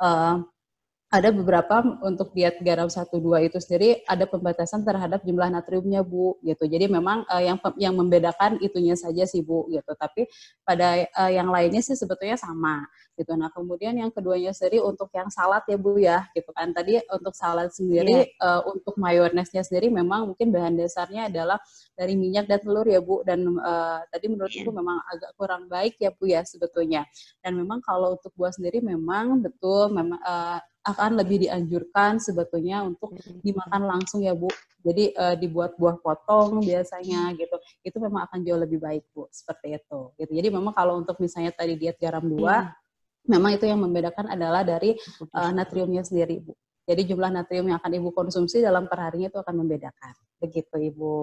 ada beberapa untuk diet garam 1, 2 itu sendiri ada pembatasan terhadap jumlah natriumnya Bu gitu. Jadi memang yang membedakan itunya saja sih Bu gitu. Tapi pada yang lainnya sih sebetulnya sama gitu. Nah kemudian yang keduanya sendiri untuk yang salad ya Bu ya gitu kan. Tadi untuk salad sendiri untuk mayonesnya sendiri memang mungkin bahan dasarnya adalah dari minyak dan telur ya Bu. Dan tadi menurut Ibu memang agak kurang baik ya Bu ya sebetulnya. Dan memang kalau untuk buah sendiri memang betul memang akan lebih dianjurkan sebetulnya untuk dimakan langsung ya Bu. Jadi dibuat buah potong biasanya gitu. Itu memang akan jauh lebih baik Bu, seperti itu. Gitu. Jadi memang kalau untuk misalnya tadi diet garam 2, memang itu yang membedakan adalah dari natriumnya sendiri Bu. Jadi jumlah natrium yang akan Ibu konsumsi dalam perharinya itu akan membedakan. Begitu Ibu.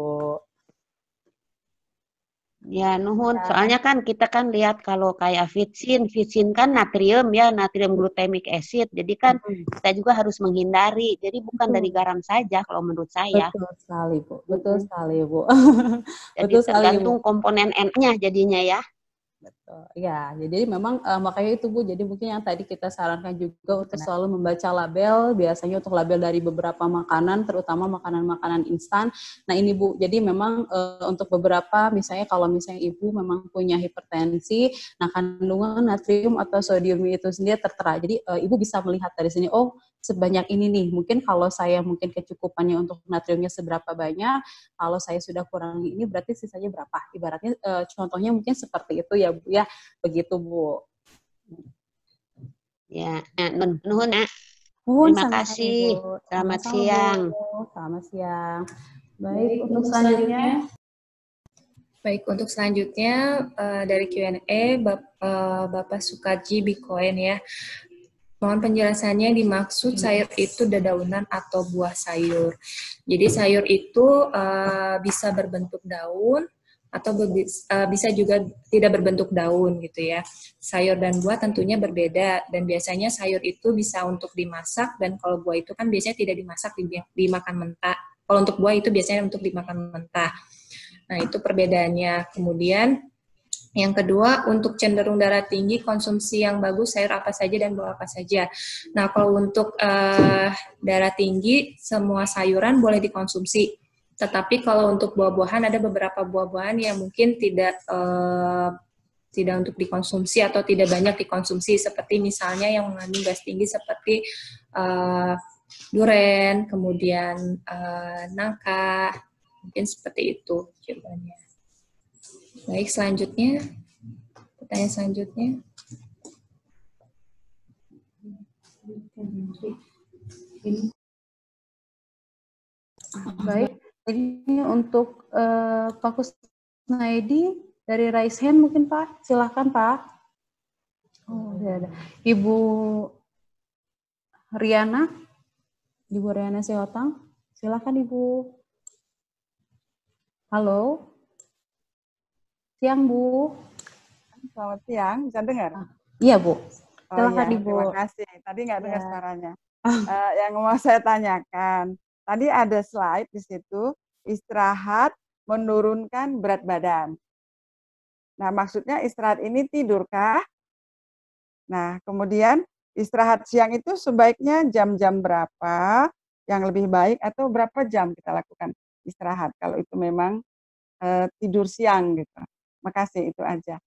Ya, nuhun. Soalnya kan kita kan lihat kalau kayak vitsin kan natrium ya, natrium glutamic acid. Jadi kan kita juga harus menghindari. Jadi bukan dari garam saja kalau menurut saya. Betul sekali Bu. Betul sekali Bu. Jadi tergantung komponen N-nya jadinya ya. Betul. Ya, jadi memang makanya itu Bu. Jadi mungkin yang tadi kita sarankan juga untuk selalu membaca label, biasanya untuk label dari beberapa makanan, terutama makanan-makanan instan. Nah ini Bu, jadi memang untuk beberapa, misalnya kalau misalnya Ibu memang punya hipertensi, nah kandungan natrium atau sodium itu sendiri tertera. Jadi Ibu bisa melihat dari sini, oh sebanyak ini nih, mungkin kalau saya mungkin kecukupannya untuk natriumnya seberapa banyak, kalau saya sudah kurangi ini berarti sisanya berapa, ibaratnya contohnya mungkin seperti itu ya Bu ya, begitu Bu. Ya, nuhun ya. Terima kasih. Selamat siang. Selamat siang. Baik, untuk selanjutnya. Baik, untuk selanjutnya dari Q&A Bapak Sukaji Bikoen ya. Mohon penjelasannya, dimaksud sayur itu dedaunan atau buah sayur. Jadi sayur itu bisa berbentuk daun atau bisa juga tidak berbentuk daun gitu ya. Sayur dan buah tentunya berbeda dan biasanya sayur itu bisa untuk dimasak dan kalau buah itu kan biasanya tidak dimasak, dimakan mentah. Kalau untuk buah itu biasanya untuk dimakan mentah. Nah itu perbedaannya. Kemudian yang kedua, untuk cenderung darah tinggi, konsumsi yang bagus sayur apa saja dan buah apa saja. Nah, kalau untuk darah tinggi, semua sayuran boleh dikonsumsi. Tetapi kalau untuk buah-buahan, ada beberapa buah-buahan yang mungkin tidak untuk dikonsumsi atau tidak banyak dikonsumsi. Seperti misalnya yang mengandung gas tinggi seperti duren, kemudian nangka, mungkin seperti itu jawabannya. Baik, selanjutnya, pertanyaan selanjutnya. Baik, ini untuk Pak Kusnaidi dari Raise Hand mungkin Pak, silakan Pak. Oh, ada. Ibu Riana, Siotang, silakan Ibu. Halo, siang Bu. Selamat siang, bisa dengar? Iya Bu, Oh, silakan iya, Ibu. terima kasih. Tadi nggak dengar suaranya. Yang mau saya tanyakan, tadi ada slide di situ, istirahat menurunkan berat badan. Nah, maksudnya istirahat ini tidurkah? Nah, kemudian istirahat siang itu sebaiknya jam-jam berapa yang lebih baik atau berapa jam kita lakukan istirahat kalau itu memang tidur siang gitu. Makasih, itu aja.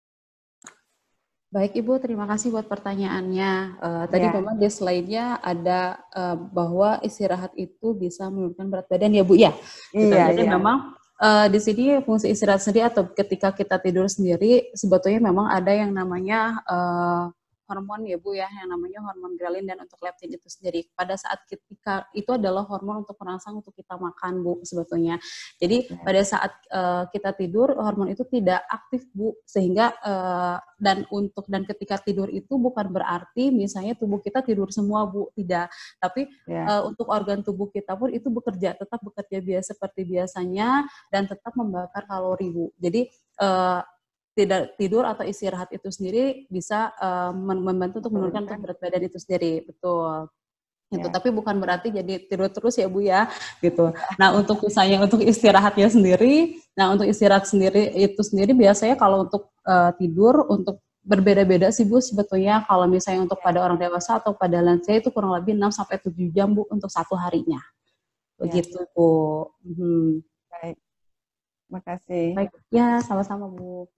Baik Ibu, terima kasih buat pertanyaannya. Tadi memang di slide-nya ada bahwa istirahat itu bisa menurunkan berat badan ya Bu ya. Iya, Jadi iya. memang di sini fungsi istirahat sendiri atau ketika kita tidur sendiri sebetulnya memang ada yang namanya hormon ya Bu ya, yang namanya hormon grelin dan untuk leptin itu sendiri. Pada saat ketika itu adalah hormon untuk merangsang untuk kita makan Bu sebetulnya. Jadi pada saat kita tidur hormon itu tidak aktif Bu, sehingga dan ketika tidur itu bukan berarti misalnya tubuh kita tidur semua Bu, tidak. Tapi untuk organ tubuh kita pun itu tetap bekerja biasa seperti biasanya dan tetap membakar kalori Bu. Jadi tidak tidur atau istirahat itu sendiri bisa membantu untuk menurunkan berat badan itu sendiri, betul. Itu tapi bukan berarti jadi tidur terus ya Bu ya, gitu. Nah untuk misalnya untuk istirahatnya sendiri, untuk istirahat sendiri itu sendiri biasanya kalau untuk tidur untuk berbeda-beda sih Bu sebetulnya. Kalau misalnya untuk pada orang dewasa atau pada lansia itu kurang lebih 6-7 jam Bu untuk satu harinya, begitu Bu. Baik, makasih. Baik, ya sama-sama Bu.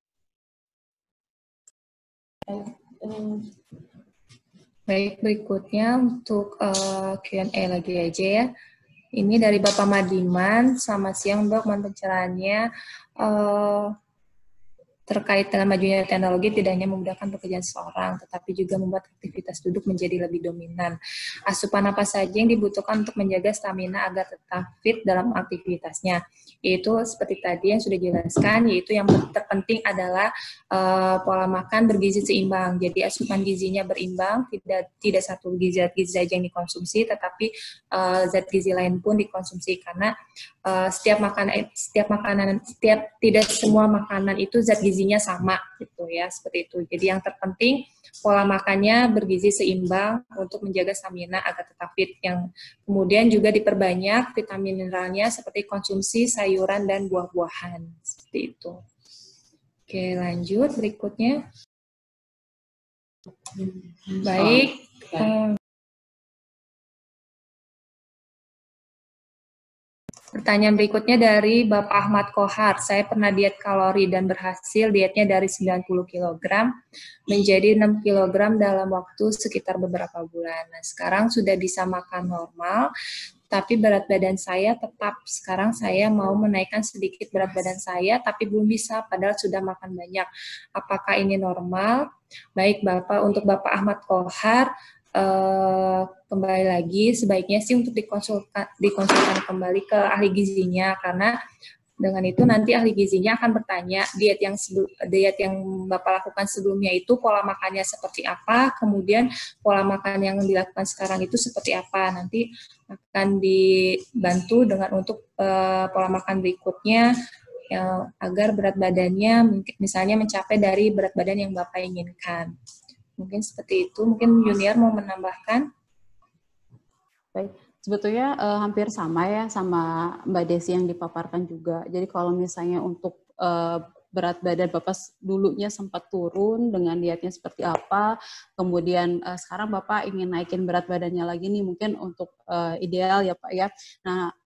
Baik, berikutnya untuk Q&A lagi aja ya. Ini dari Bapak Madiman, selamat siang Dok, mohon pencerahannya. Terkait dengan majunya teknologi tidak hanya memudahkan pekerjaan seseorang, tetapi juga membuat aktivitas duduk menjadi lebih dominan. Asupan apa saja yang dibutuhkan untuk menjaga stamina agar tetap fit dalam aktivitasnya? Yaitu seperti tadi yang sudah dijelaskan, yaitu yang terpenting adalah pola makan bergizi seimbang. Jadi asupan gizinya berimbang, tidak satu gizi saja yang dikonsumsi, tetapi zat gizi lain pun dikonsumsi karena tidak semua makanan itu zat gizinya sama gitu ya, seperti itu. Jadi yang terpenting pola makannya bergizi seimbang untuk menjaga stamina agar tetap fit. Yang kemudian juga diperbanyak vitamin mineralnya seperti konsumsi sayuran dan buah-buahan, seperti itu. Oke, lanjut berikutnya. Baik. Pertanyaan berikutnya dari Bapak Ahmad Kohar. Saya pernah diet kalori dan berhasil dietnya dari 90 kg menjadi 6 kg dalam waktu sekitar beberapa bulan. Nah, sekarang sudah bisa makan normal, tapi berat badan saya tetap. Sekarang saya mau menaikkan sedikit berat badan saya, tapi belum bisa, padahal sudah makan banyak. Apakah ini normal? Baik Bapak, untuk Bapak Ahmad Kohar, kembali lagi sebaiknya sih untuk dikonsulkan kembali ke ahli gizinya, karena dengan itu nanti ahli gizinya akan bertanya diet yang Bapak lakukan sebelumnya itu pola makannya seperti apa, kemudian pola makan yang dilakukan sekarang itu seperti apa. Nanti akan dibantu dengan untuk pola makan berikutnya agar berat badannya misalnya mencapai dari berat badan yang Bapak inginkan. Mungkin seperti itu. Mungkin Junior mau menambahkan? Baik, sebetulnya hampir sama ya sama Mbak Desi yang dipaparkan juga. Jadi kalau misalnya untuk berat badan Bapak dulunya sempat turun dengan dietnya seperti apa, kemudian sekarang Bapak ingin naikin berat badannya lagi nih, mungkin untuk ideal ya Pak ya. Nah,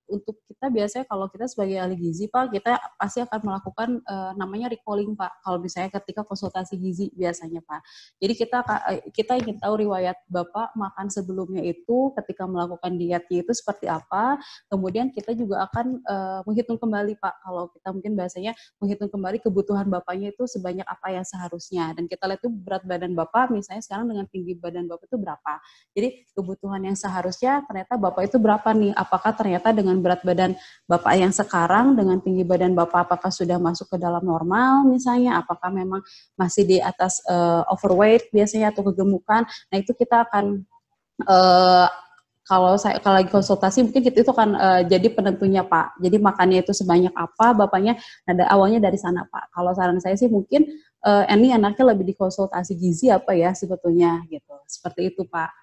untuk kita biasanya kalau kita sebagai ahli gizi Pak, kita pasti akan melakukan namanya recalling Pak. Kalau misalnya ketika konsultasi gizi biasanya Pak. Jadi kita ingin tahu riwayat Bapak makan sebelumnya itu ketika melakukan dietnya itu seperti apa. Kemudian kita juga akan menghitung kembali Pak. Kalau kita mungkin bahasanya menghitung kembali kebutuhan Bapaknya itu sebanyak apa yang seharusnya. Dan kita lihat tuh berat badan Bapak misalnya sekarang dengan tinggi badan Bapak itu berapa. Jadi kebutuhan yang seharusnya ternyata Bapak itu berapa nih? Apakah ternyata dengan berat badan Bapak yang sekarang dengan tinggi badan Bapak apakah sudah masuk ke dalam normal misalnya? Apakah memang masih di atas overweight biasanya atau kegemukan? Nah itu kita akan kalau lagi konsultasi mungkin itu akan jadi penentunya Pak. Jadi makannya itu sebanyak apa Bapaknya? Nah awalnya dari sana Pak. Kalau saran saya sih mungkin ini anaknya lebih di konsultasi gizi apa ya sebetulnya gitu. Seperti itu Pak.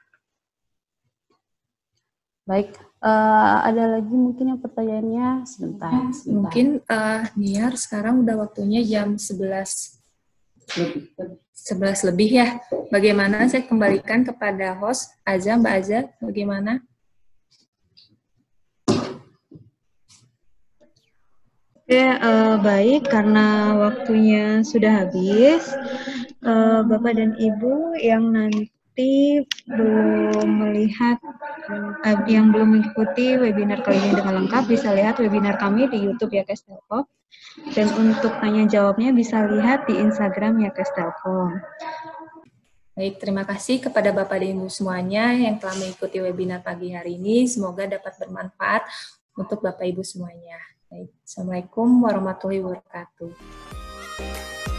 Baik, ada lagi mungkin yang pertanyaannya sebentar. Mungkin Niar sekarang udah waktunya jam 11 lebih ya. Bagaimana saya kembalikan kepada host Aza, Mbak Aza, bagaimana? Oke, baik, karena waktunya sudah habis, Bapak dan Ibu yang nanti belum melihat, yang belum mengikuti webinar kali ini dengan lengkap, bisa lihat webinar kami di YouTube Yakes Telkom. Dan untuk tanya jawabnya bisa lihat di Instagram Yakes Telkom. Baik, terima kasih kepada Bapak dan Ibu semuanya yang telah mengikuti webinar pagi hari ini. Semoga dapat bermanfaat untuk Bapak Ibu semuanya. Baik, Assalamualaikum warahmatullahi wabarakatuh.